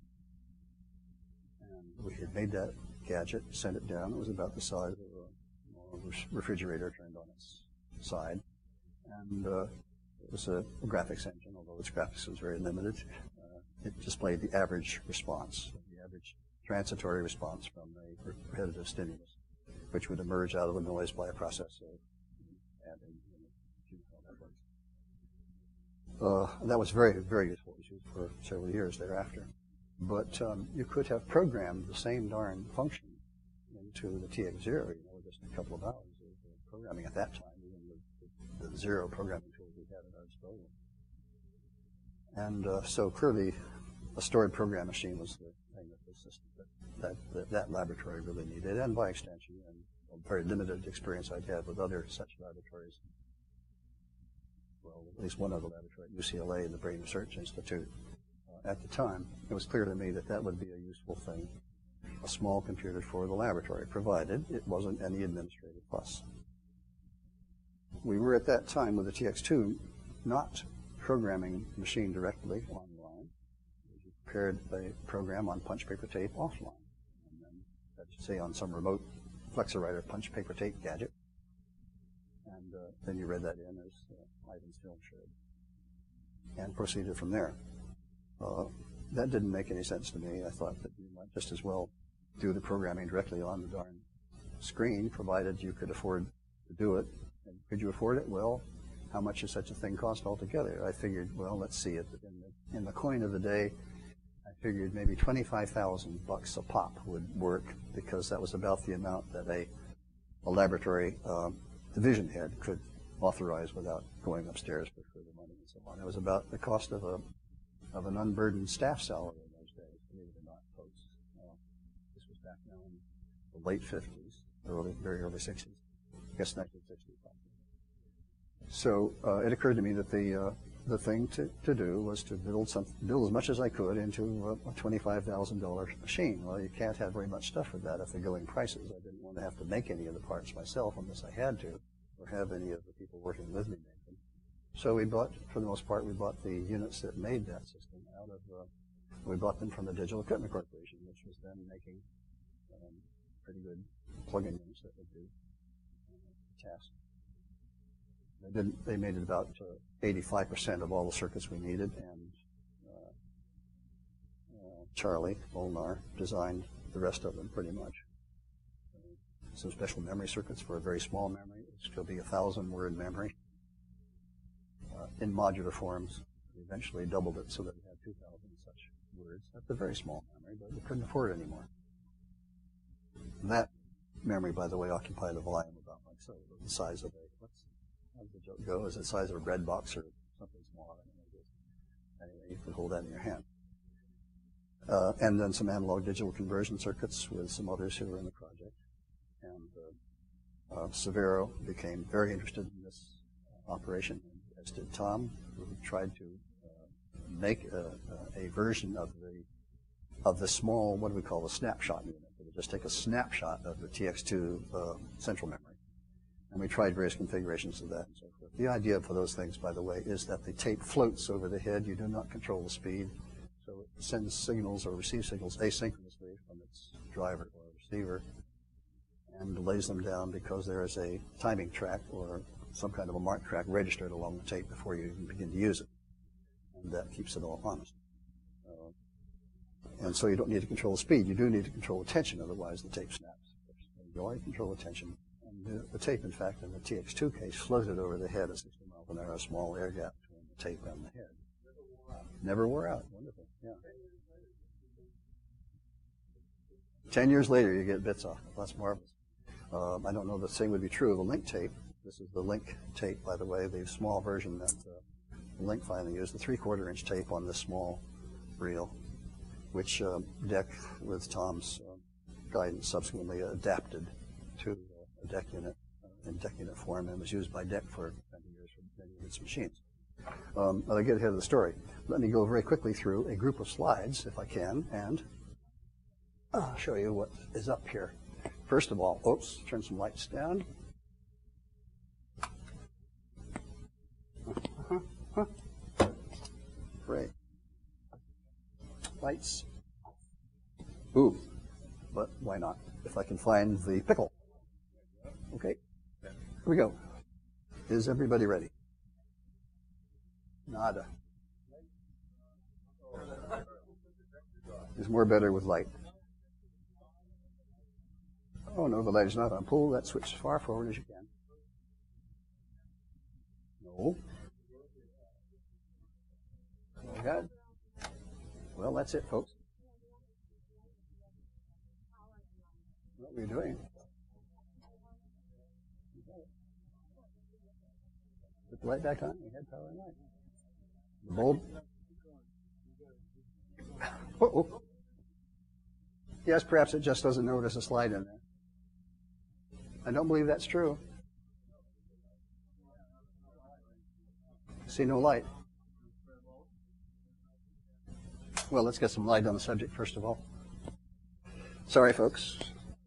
And we had made that gadget, sent it down. It was about the size of a, a refrigerator turned on its side. And uh, it was a, a graphics engine, although its graphics was very limited. Uh, it displayed the average response, the average transitory response from a repetitive stimulus, which would emerge out of the noise by a process of adding, you know, how that works. Uh, that was very, very useful. It was used for several years thereafter. But um, you could have programmed the same darn function into the T X zero, you know, just a couple of hours of programming at that time, even with the, the zero programming tools we had at our disposal. And uh, so clearly, a stored program machine was the thing that, the system, that, that that laboratory really needed, and by extension, and a very limited experience I'd had with other such laboratories. Well, at least one other laboratory at U C L A, the Brain Research Institute. Uh, at the time, it was clear to me that that would be a useful thing, a small computer for the laboratory, provided it wasn't any administrative fuss. We were at that time with the T X two not programming the machine directly online. We prepared a program on punch paper tape offline, and then, let's say, on some remote Flexowriter punch paper tape gadget, and uh, then you read that in as uh, Ivan's film showed, and proceeded from there. Uh, that didn't make any sense to me. I thought that you might just as well do the programming directly on the darn screen, provided you could afford to do it. And could you afford it? Well, how much does such a thing cost altogether? I figured, well, let's see it. In the, in the coin of the day, I figured maybe twenty-five thousand bucks a pop would work, because that was about the amount that a, a laboratory um, division head could authorize without going upstairs for further money and so on. It was about the cost of a of an unburdened staff salary in those days, believe it or not, folks. Uh, this was back now in the late fifties, early, very early sixties. I guess nineteen sixty-five. So uh, it occurred to me that the uh, the thing to, to do was to build some build as much as I could into a, a twenty-five thousand dollar machine. Well, you can't have very much stuff for that at the going prices. I didn't want to have to make any of the parts myself unless I had to, or have any of the people working with me make them. So we bought, for the most part, we bought the units that made that system out of. Uh, we bought them from the Digital Equipment Corporation, which was then making um, pretty good plug-in units that would do uh, the task. They didn't. They made it about uh, eighty-five percent of all the circuits we needed, and uh, uh, Charlie Molnar designed the rest of them pretty much. Uh, some special memory circuits for a very small memory, which could be a thousand word memory uh, in modular forms. We eventually doubled it so that we had two thousand such words. That's a very small memory, but we couldn't afford it anymore. That memory, by the way, occupied a volume about like so, the size of a. What's, How does the joke go? Is it the size of a bread box or something smaller? Anyway, you could hold that in your hand. Uh, and then some analog digital conversion circuits with some others who were in the project. And uh, uh, Severo became very interested in this uh, operation, as did Tom, who tried to uh, make a, a version of the of the small, what do we call the snapshot unit. It would just take a snapshot of the T X two uh, central memory. And we tried various configurations of that and so forth. The idea for those things, by the way, is that the tape floats over the head. You do not control the speed. So it sends signals or receives signals asynchronously from its driver or receiver and lays them down because there is a timing track or some kind of a mark track registered along the tape before you even begin to use it. And that keeps it all honest. Uh, and so you don't need to control the speed. You do need to control the tension, otherwise the tape snaps. You only control the tension. The, the tape, in fact, in the T X two case, floated over the head at sixty miles an hour, a small air gap between the tape and the head. Never wore out. Wonderful. Yeah. Ten years later, you get bits off. That's marvelous. Um, I don't know the same would be true of the LINC tape. This is the LINC tape, by the way, the small version that uh, LINC finally used, the three-quarter inch tape on this small reel, which uh, D E C, with Tom's uh, guidance, subsequently adapted to a D E C unit uh, in D E C unit form, and was used by D E C for many years for many of its machines. Um, but I get ahead of the story. Let me go very quickly through a group of slides, if I can, and I'll show you what is up here. First of all, oops, turn some lights down. Uh-huh, huh. Great. Lights. Ooh, but why not? If I can find the pickle. Okay, here we go. Is everybody ready? Nada. It's more better with light. Oh no, the light is not on. Pull that switch as far forward as you can. No. Oh God. Well, that's it, folks. What are you doing? Put the light back on. We had power and light. The bulb. Uh-oh. Yes, perhaps it just doesn't know there's a slide in there. I don't believe that's true. See no light. Well, let's get some light on the subject first of all. Sorry, folks.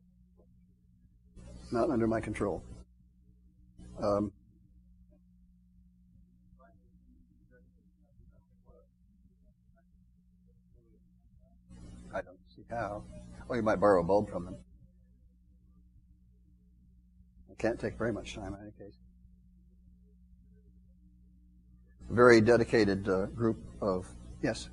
Not under my control. Um, I don't see how. Well, you might borrow a bulb from them. It can't take very much time in any case. A very dedicated uh, group of, yes?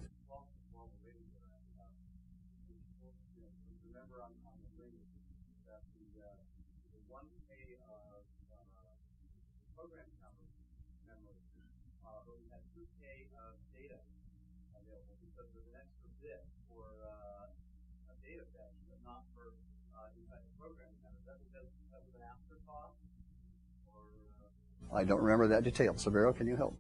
I don't remember that detail. Severo, can you help?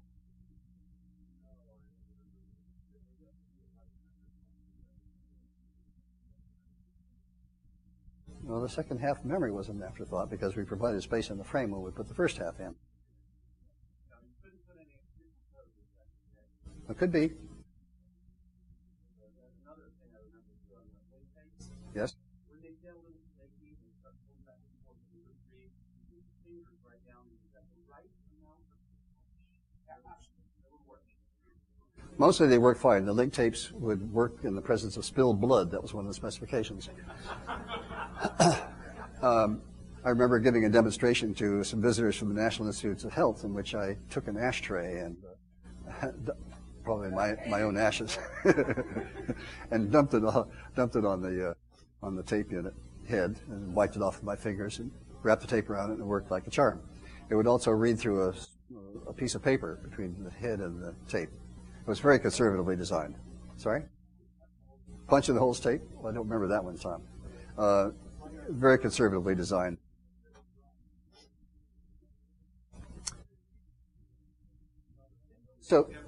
Well, the second half memory was an afterthought because we provided space in the frame when we put the first half in. It could be. Yes? Mostly they work fine. The link tapes would work in the presence of spilled blood. That was one of the specifications. um, I remember giving a demonstration to some visitors from the National Institutes of Health in which I took an ashtray and uh, probably my, my own ashes and dumped it on, dumped it on the uh, on the tape unit head and wiped it off with my fingers and wrapped the tape around it and it worked like a charm. It would also read through a, a piece of paper between the head and the tape. It was very conservatively designed. Sorry? Punch in the holes tape? Well, I don't remember that one, Tom. Uh, very conservatively designed. So,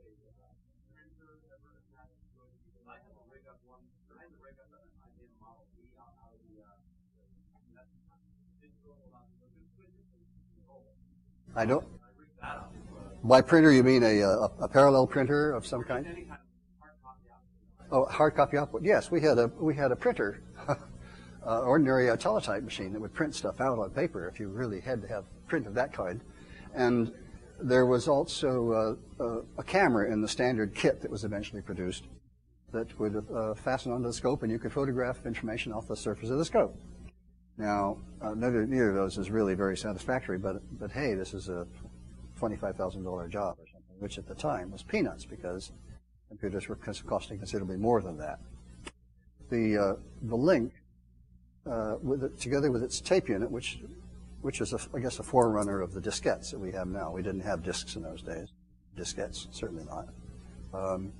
I don't. By printer, you mean a, a, a parallel printer of some kind? Oh, hard copy output. Yes, we had a we had a printer, uh, ordinary uh, teletype machine that would print stuff out on paper if you really had to have print of that kind. And there was also uh, uh, a camera in the standard kit that was eventually produced that would uh, fasten onto the scope, and you could photograph information off the surface of the scope. Now, uh, neither, neither of those is really very satisfactory, but but hey, this is a twenty-five thousand dollar job or something, which at the time was peanuts because computers were costing considerably more than that. The uh, the LINC, uh, with it, together with its tape unit, which which is, a, I guess, a forerunner of the diskettes that we have now. We didn't have disks in those days. Diskettes, certainly not. Um,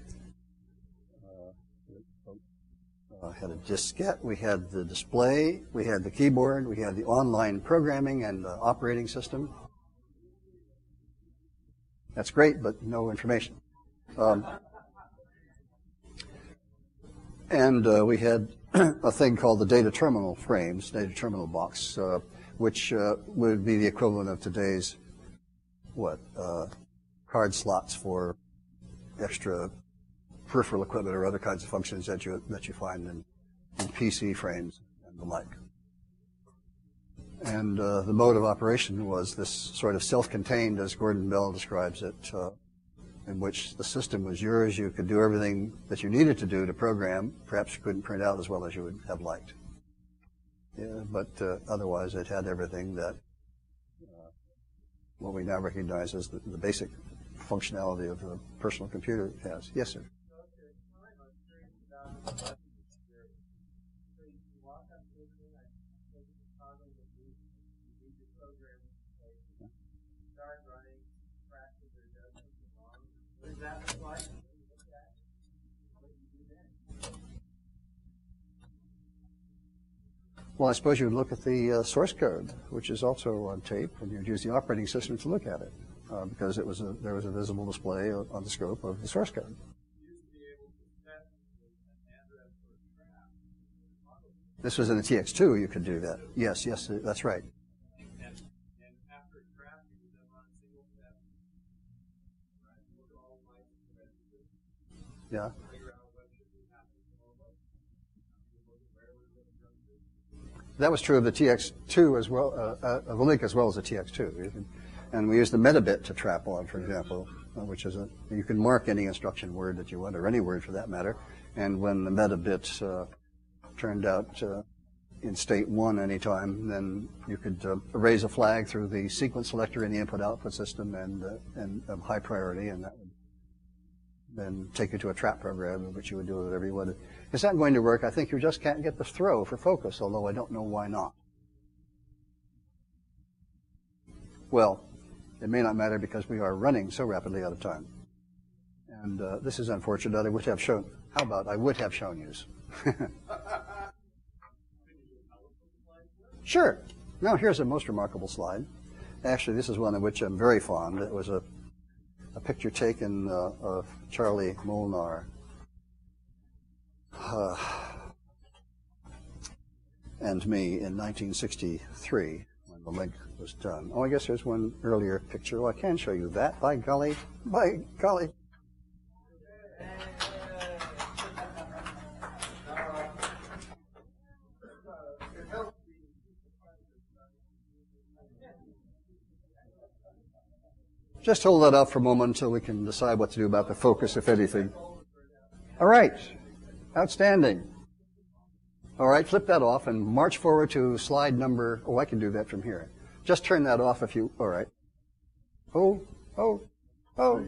uh, uh, had a diskette. We had the display. We had the keyboard. We had the online programming and the operating system. That's great, but no information. Um, and uh, we had a thing called the data terminal frames, data terminal box, uh, which uh, would be the equivalent of today's, what, uh, card slots for extra peripheral equipment or other kinds of functions that you that you find in, in P C frames and the like. And uh, the mode of operation was this sort of self-contained, as Gordon Bell describes it, uh, in which the system was yours. You could do everything that you needed to do to program. Perhaps you couldn't print out as well as you would have liked. Yeah, but uh, otherwise it had everything that uh, what we now recognize as the, the basic functionality of a personal computer has. Yes, sir. Well, I suppose you would look at the uh, source code, which is also on tape, and you'd use the operating system to look at it, uh, because it was a, there was a visible display on the scope of the source code. You used to be able to set This was in the T X two, you could do that. Yes, yes, that's right. Yeah. That was true of the T X two as well, uh, uh, of the LINC as well as the T X two. And we used the metabit to trap on, for example, uh, which is a, you can mark any instruction word that you want, or any word for that matter. And when the metabit uh, turned out uh, in state one anytime, then you could uh, raise a flag through the sequence selector in the input-output system and, uh, and of high priority, and that would then take you to a trap program, which you would do whatever you wanted. Is that going to work? I think you just can't get the throw for focus, although I don't know why not. Well, it may not matter because we are running so rapidly out of time. And uh, this is unfortunate. I would have shown, how about I would have shown you. Sure. Now here's a most remarkable slide. Actually, this is one of which I'm very fond. It was a, a picture taken uh, of Charlie Molnar. Uh, and me in nineteen sixty-three when the LINC was done. Oh, I guess there's one earlier picture. Oh, I can show you that. By golly. By golly. Just hold that up for a moment until we can decide what to do about the focus, if anything. All right. Outstanding. All right, flip that off and march forward to slide number, oh, I can do that from here. Just turn that off if you, all right. Oh, oh, oh.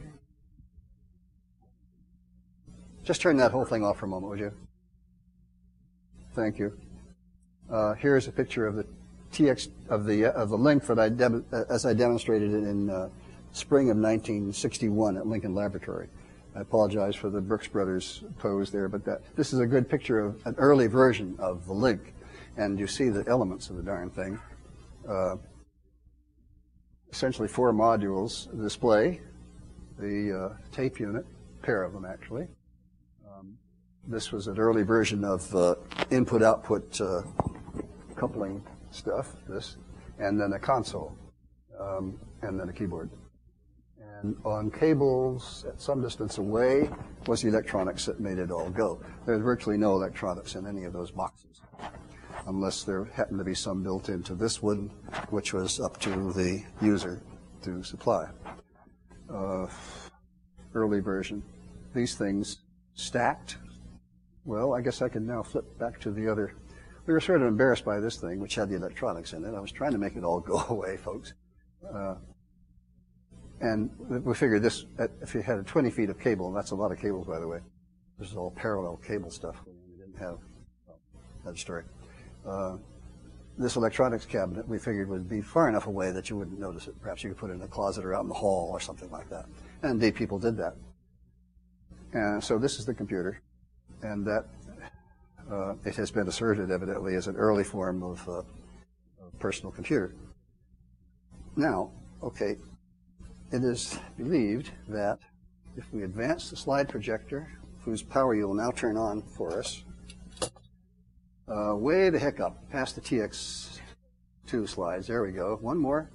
Just turn that whole thing off for a moment, would you? Thank you. Uh, here's a picture of the T X, of the, uh, of the LINC that I, dem uh, as I demonstrated it in uh, spring of nineteen sixty-one at Lincoln Laboratory. I apologize for the Brooks Brothers pose there, but that, this is a good picture of an early version of the LINC, and you see the elements of the darn thing. Uh, essentially four modules: the display, the uh, tape unit, a pair of them actually. Um, this was an early version of uh, input-output uh, coupling stuff, this, and then a console, um, and then a keyboard. And on cables at some distance away was the electronics that made it all go. There's virtually no electronics in any of those boxes, unless there happened to be some built into this one, which was up to the user to supply. Uh, early version. These things stacked. Well, I guess I can now flip back to the other. We were sort of embarrassed by this thing, which had the electronics in it. I was trying to make it all go away, folks. Uh, And we figured this, if you had twenty feet of cable, and that's a lot of cables, by the way. This is all parallel cable stuff. We didn't have, well, that story. Uh, this electronics cabinet, we figured would be far enough away that you wouldn't notice it. Perhaps you could put it in a closet or out in the hall or something like that. And indeed, people did that. And so this is the computer, and that uh, it has been asserted, evidently, as an early form of, uh, of personal computer. Now, okay. It is believed that if we advance the slide projector, whose power you will now turn on for us, uh, way the heck up, past the T X two slides. There we go. One more.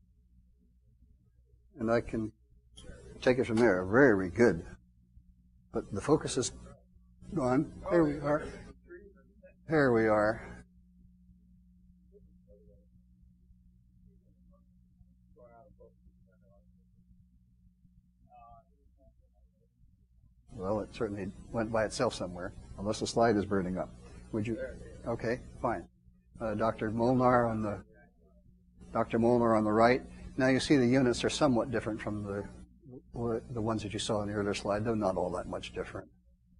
And I can take it from there. Very good. But the focus is gone. There we are. There we are. Well, it certainly went by itself somewhere, unless the slide is burning up. Would you? Okay, fine. Uh, Doctor Molnar on the Doctor Molnar on the right. Now you see the units are somewhat different from the the ones that you saw in the earlier slide, though not all that much different.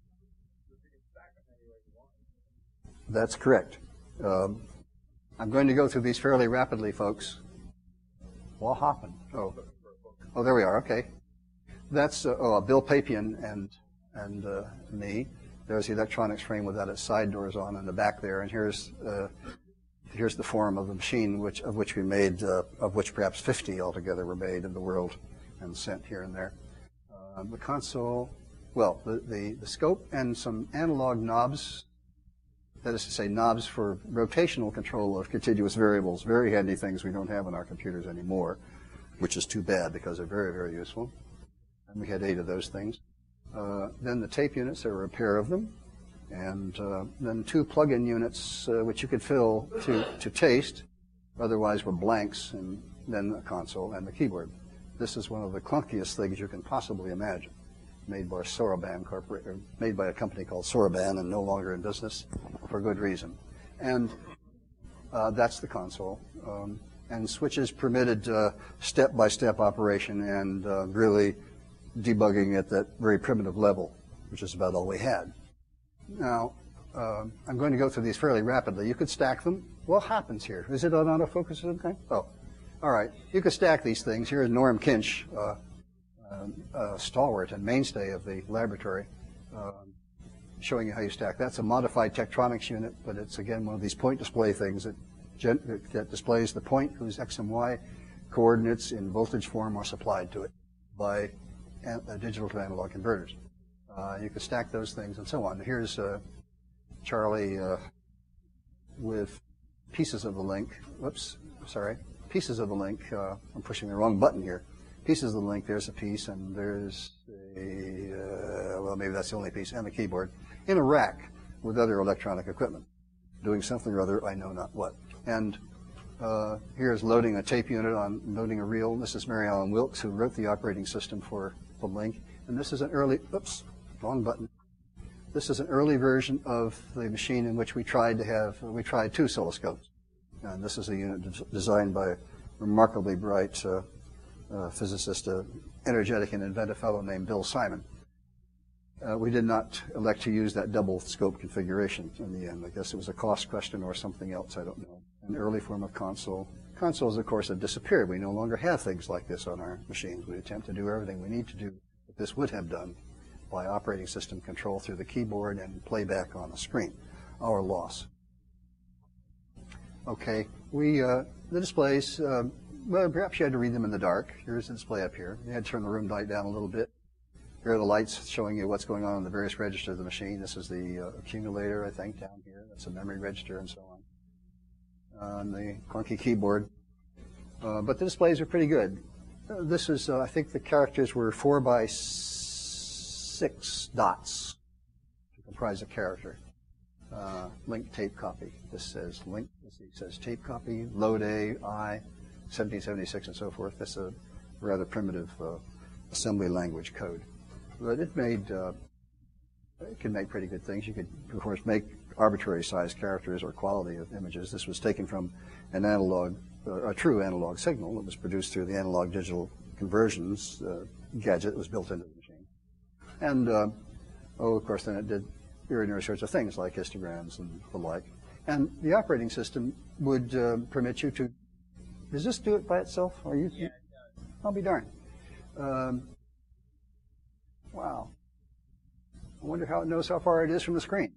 That's correct. Um, I'm going to go through these fairly rapidly, folks. What happened? Oh, oh, there we are. Okay, that's uh, oh, Bill Papian and. and uh, me. There's the electronics frame without its side doors on in the back there, and here's uh, here's the form of the machine which of which we made, uh, of which perhaps fifty altogether were made in the world and sent here and there. Uh, the console, well, the, the, the scope and some analog knobs that is to say, knobs for rotational control of continuous variables, very handy things we don't have in our computers anymore, which is too bad because they're very, very useful. And we had eight of those things. Uh, then the tape units, there were a pair of them. And uh, then two plug-in units, uh, which you could fill to, to taste, otherwise were blanks, and then a console and the keyboard. This is one of the clunkiest things you can possibly imagine, made by Soroban Corporate, or made by a company called Soroban, and no longer in business for good reason. And uh, that's the console. Um, and switches permitted uh, step-by-step operation and uh, really debugging at that very primitive level, which is about all we had. Now, uh, I'm going to go through these fairly rapidly. You could stack them. What happens here? Is it on autofocus of some kind? Oh, all right. You could stack these things. Here is Norm Kinch, uh, uh, uh, stalwart and mainstay of the laboratory, uh, showing you how you stack. That's a modified Tektronix unit, but it's, again, one of these point display things that, gen that displays the point whose X and Y coordinates in voltage form are supplied to it by an uh, digital to analog converters. Uh, you could stack those things and so on. Here's uh, Charlie uh, with pieces of the LINC. Whoops, sorry. Pieces of the LINC. Uh, I'm pushing the wrong button here. Pieces of the LINC. There's a piece, and there's a, uh, well, maybe that's the only piece, and the keyboard, in a rack with other electronic equipment, doing something or other, I know not what. And uh, here's loading a tape unit on loading a reel. This is Mary Ellen Wilkes, who wrote the operating system for the LINC. And this is an early, oops, wrong button. This is an early version of the machine in which we tried to have, we tried two oscilloscopes. And this is a unit des designed by a remarkably bright uh, uh, physicist, uh, energetic and inventive fellow named Bill Simon. Uh, we did not elect to use that double scope configuration in the end. I guess it was a cost question or something else, I don't know. An early form of console. Consoles, of course, have disappeared. We no longer have things like this on our machines. We attempt to do everything we need to do that this would have done by operating system control through the keyboard and playback on the screen. Our loss. Okay, we, uh, the displays, uh, well, perhaps you had to read them in the dark. Here's the display up here. You had to turn the room light down a little bit. Here are the lights showing you what's going on in the various registers of the machine. This is the uh, accumulator, I think, down here. That's a memory register and so on. On the clunky keyboard. Uh, but the displays are pretty good. Uh, this is, uh, I think the characters were four by six dots to comprise a character. Uh, LINC tape copy. This says LINC, let's see, it says tape copy, load A, I, seventeen seventy-six and so forth. That's a rather primitive uh, assembly language code. But it made, uh, it can make pretty good things. You could, of course, make arbitrary sized characters or quality of images. This was taken from an analog, uh, a true analog signal that was produced through the analog digital conversions uh, gadget that was built into the machine. And, uh, oh, of course, then it did ordinary sorts of things like histograms and the like. And the operating system would uh, permit you to, does this do it by itself? Are you? Yeah, it does. I'll be darned. Um, wow. I wonder how it knows how far it is from the screen.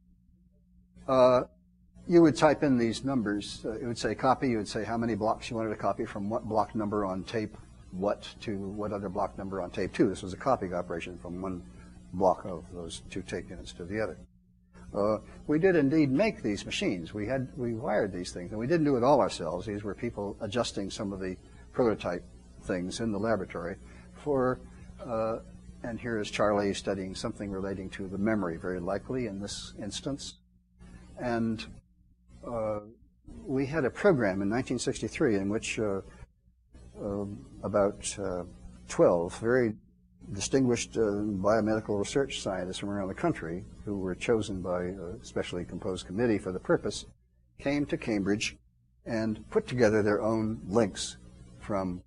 Uh, you would type in these numbers. Uh, it would say copy. You would say how many blocks you wanted to copy from what block number on tape what to what other block number on tape two. This was a copying operation from one block of those two tape units to the other. Uh, we did indeed make these machines. We had we wired these things, and we didn't do it all ourselves. These were people adjusting some of the prototype things in the laboratory for. Uh, and here is Charlie studying something relating to the memory, very likely in this instance. And uh, we had a program in nineteen sixty-three in which uh, uh, about uh, twelve very distinguished uh, biomedical research scientists from around the country who were chosen by a specially composed committee for the purpose came to Cambridge and put together their own links from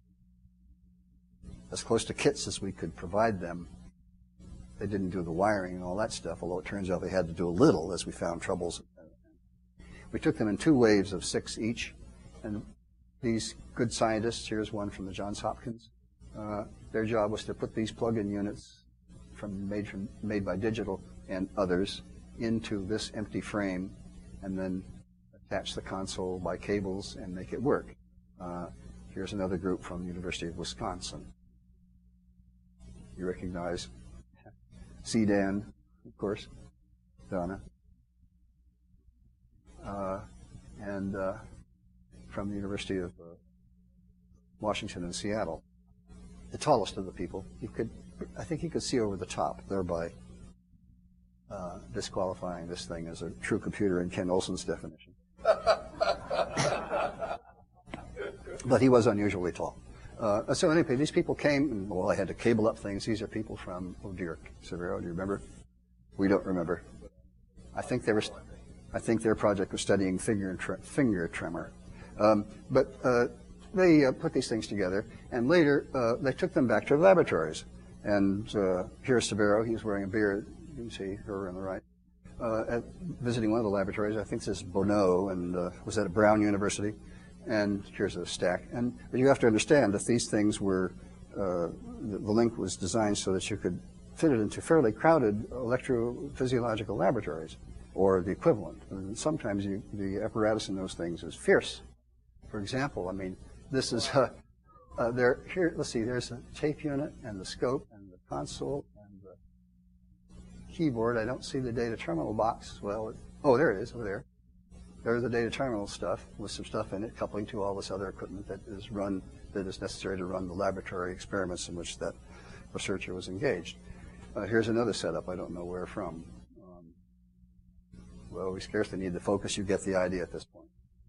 as close to kits as we could provide them. They didn't do the wiring and all that stuff, although it turns out they had to do a little as we found troubles. We took them in two waves of six each, and these good scientists, here's one from the Johns Hopkins, uh, their job was to put these plug-in units from made, from, made by Digital and others into this empty frame and then attach the console by cables and make it work. Uh, here's another group from the University of Wisconsin. You recognize C Dan, of course, Donna. and uh, from the University of uh, Washington in Seattle, the tallest of the people. He could, I think he could see over the top, thereby uh, disqualifying this thing as a true computer in Ken Olson's definition. But he was unusually tall. Uh, so anyway, these people came, and, well, I had to cable up things. These are people from, oh dear, Severo, do you remember? We don't remember. I think they were, I think their project was studying finger, tre finger tremor. Um, but uh, they uh, put these things together, and later uh, they took them back to their laboratories. And uh, here's Severo. He's wearing a beard. You can see her on the right. Uh, at visiting one of the laboratories, I think this is Bonneau, and uh, was at Brown University. And here's a stack. And but you have to understand that these things were, uh, the, the LINC was designed so that you could fit it into fairly crowded electrophysiological laboratories, or the equivalent. And sometimes you, the apparatus in those things is fierce. For example, I mean, this is, uh, uh, there, here, let's see, there's a tape unit and the scope and the console and the keyboard. I don't see the data terminal box. Well, it, oh, there it is, over there. There's the data terminal stuff with some stuff in it, coupling to all this other equipment that is run, that is necessary to run the laboratory experiments in which that researcher was engaged. Uh, here's another setup. I don't know where from. Um, well, we scarcely need the focus. You get the idea at this point.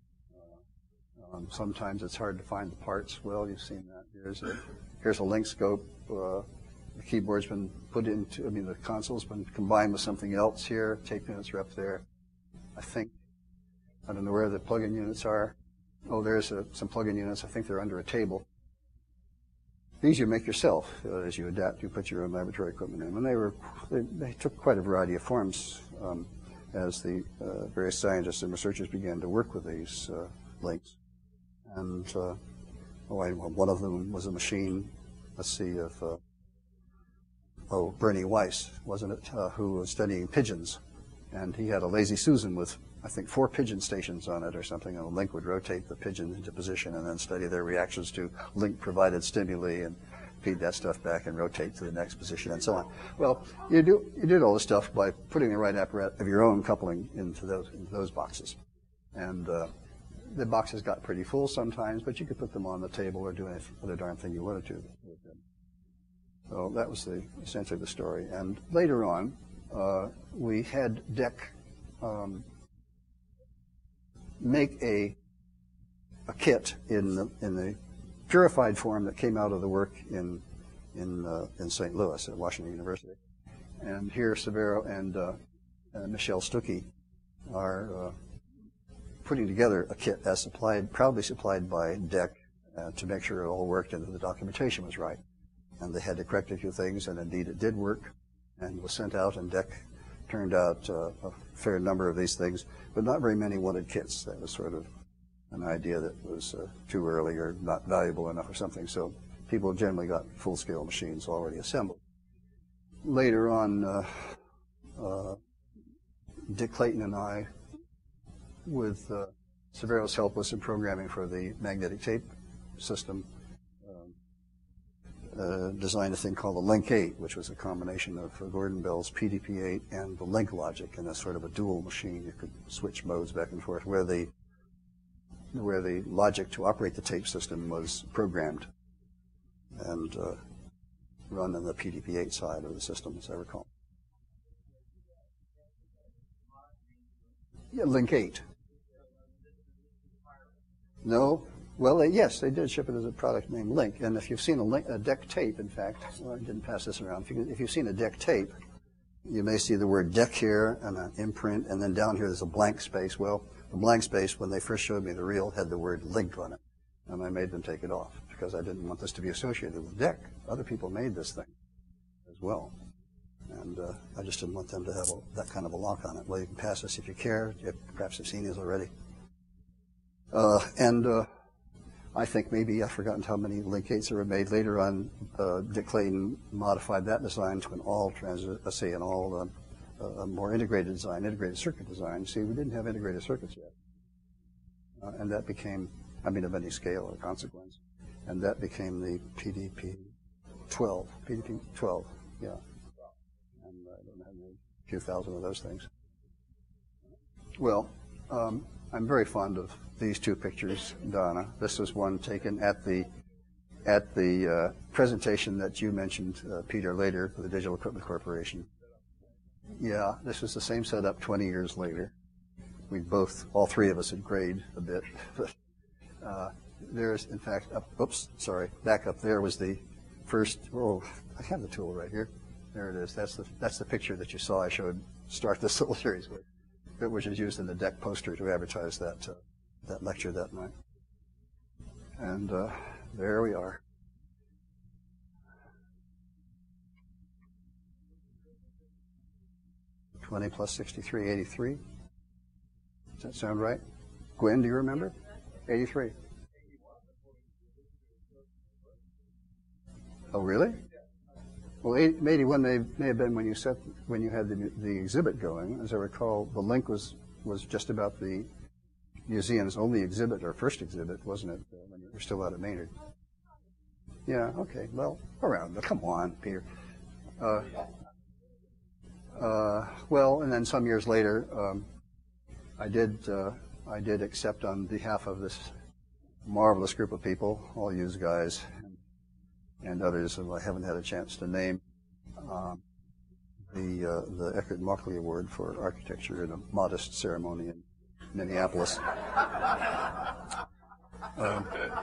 Uh, um, sometimes it's hard to find the parts. Well, you've seen that. Here's a, here's a LINC scope. Uh, the keyboard's been put into, I mean, the console's been combined with something else here. Tape units are up there. I think, I don't know where the plug-in units are. Oh, there's a, some plug-in units. I think they're under a table. These you make yourself uh, as you adapt. You put your own laboratory equipment in. And they were, they, they took quite a variety of forms um, as the uh, various scientists and researchers began to work with these uh, links. And uh, oh, I, well, one of them was a machine. Let's see if uh, oh, Bernie Weiss, wasn't it, uh, who was studying pigeons, and he had a Lazy Susan with, I think, four pigeon stations on it or something, and the LINC would rotate the pigeon into position and then study their reactions to LINC-provided stimuli and feed that stuff back and rotate to the next position and so on. Well, you do you did all this stuff by putting the right apparatus of your own coupling into those into those boxes, and uh, the boxes got pretty full sometimes, but you could put them on the table or do any other darn thing you wanted to with them. So that was the essentially the story. And later on, uh, we had D E C um, make a a kit in the in the purified form that came out of the work in in uh, in Saint Louis at Washington University. And here Severo and, uh, and Michelle Stuckey are uh, putting together a kit as supplied, proudly supplied by D E C uh, to make sure it all worked and that the documentation was right. And they had to correct a few things, and indeed it did work, and was sent out, and D E C turned out uh, a fair number of these things, but not very many wanted kits. That was sort of an idea that was uh, too early or not valuable enough or something. So people generally got full-scale machines already assembled. Later on, uh, uh, Dick Clayton and I, with uh, Severo's help with some programming for the magnetic tape system, Uh, designed a thing called the LINC eight, which was a combination of uh, Gordon Bell's P D P eight and the LINC logic, and a sort of a dual machine. You could switch modes back and forth, where the where the logic to operate the tape system was programmed and uh, run on the P D P eight side of the system, as I recall. Yeah, LINC eight. No. Well, they, yes, they did ship it as a product named LINC. And if you've seen a, link, a D E C tape, in fact, well, I didn't pass this around. If, you, if you've seen a D E C tape, you may see the word D E C here and an imprint, and then down here there's a blank space. Well, the blank space, when they first showed me the reel, had the word LINC on it. And I made them take it off because I didn't want this to be associated with D E C. Other people made this thing as well. And uh, I just didn't want them to have a, that kind of a lock on it. Well, you can pass this if you care. You perhaps have seen these already. Uh, and... Uh, I think maybe, I've forgotten how many LINC eights were made. Later on, uh, Dick Clayton modified that design to an all transit, let's say an all, uh, a more integrated design, integrated circuit design. See, we didn't have integrated circuits yet. Uh, and that became, I mean, of any scale or consequence. And that became the P D P twelve, P D P twelve, yeah. And I don't know, a few thousand of those things. Well, um, I'm very fond of these two pictures, Donna. This was one taken at the at the uh, presentation that you mentioned, uh, Peter, later for the Digital Equipment Corporation. Yeah, this was the same setup twenty years later. We both, all three of us, had grayed a bit. But uh, there's, in fact, up, oops, sorry, back up there was the first. Oh, I have the tool right here. There it is. That's the that's the picture that you saw. I showed start this little series with, which is used in the deck poster to advertise that uh, that lecture that night. And uh, there we are. twenty plus sixty-three, eighty-three. Does that sound right? Gwen, do you remember? eighty-three. Oh, really? Well, eighty-one may, may have been when you set when you had the the exhibit going. As I recall, the LINC was was just about the museum's only exhibit, or first exhibit, wasn't it? Uh, when you were still out at Maynard. Yeah. Okay. Well, around. Come on, Peter. Uh, uh, well, and then some years later, um, I did uh, I did accept on behalf of this marvelous group of people, all you guys, and others who I haven't had a chance to name, um, the uh, the Eckert Mockley Award for Architecture in a modest ceremony in Minneapolis. um,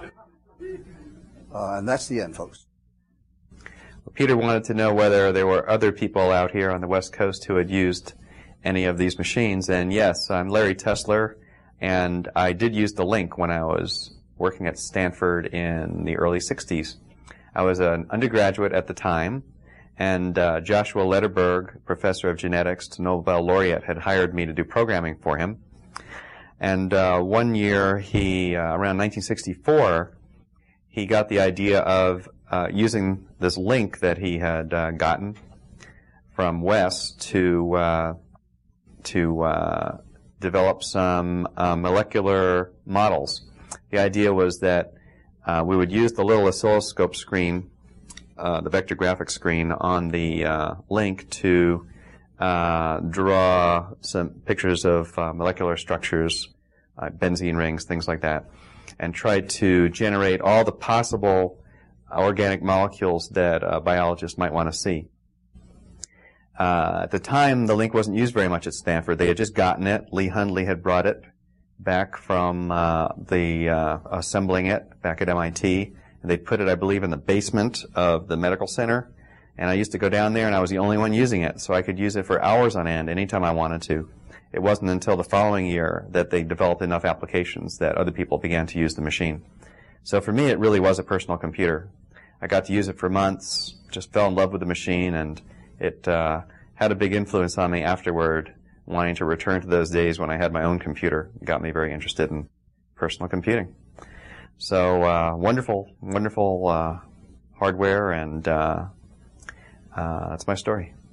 uh, and that's the end, folks. Peter wanted to know whether there were other people out here on the West Coast who had used any of these machines, and yes, I'm Larry Tessler, and I did use the LINC when I was working at Stanford in the early sixties. I was an undergraduate at the time, and uh, Joshua Lederberg, professor of genetics, Nobel laureate, had hired me to do programming for him. And uh, one year, he uh, around nineteen sixty-four, he got the idea of uh, using this LINC that he had uh, gotten from Wes to uh, to uh, develop some uh, molecular models. The idea was that Uh, we would use the little oscilloscope screen, uh, the vector graphics screen on the uh, LINC to uh, draw some pictures of uh, molecular structures, uh, benzene rings, things like that, and try to generate all the possible organic molecules that a biologist might want to see. Uh, at the time, the LINC wasn't used very much at Stanford. They had just gotten it. Lee Hundley had brought it back from uh, the uh, assembling it back at M I T. And they put it, I believe, in the basement of the medical center. And I used to go down there, and I was the only one using it, so I could use it for hours on end anytime I wanted to. It wasn't until the following year that they developed enough applications that other people began to use the machine. So for me, it really was a personal computer. I got to use it for months, just fell in love with the machine, and it uh, had a big influence on me afterward, wanting to return to those days when I had my own computer. It got me very interested in personal computing. So uh, wonderful, wonderful uh, hardware, and uh, uh, that's my story.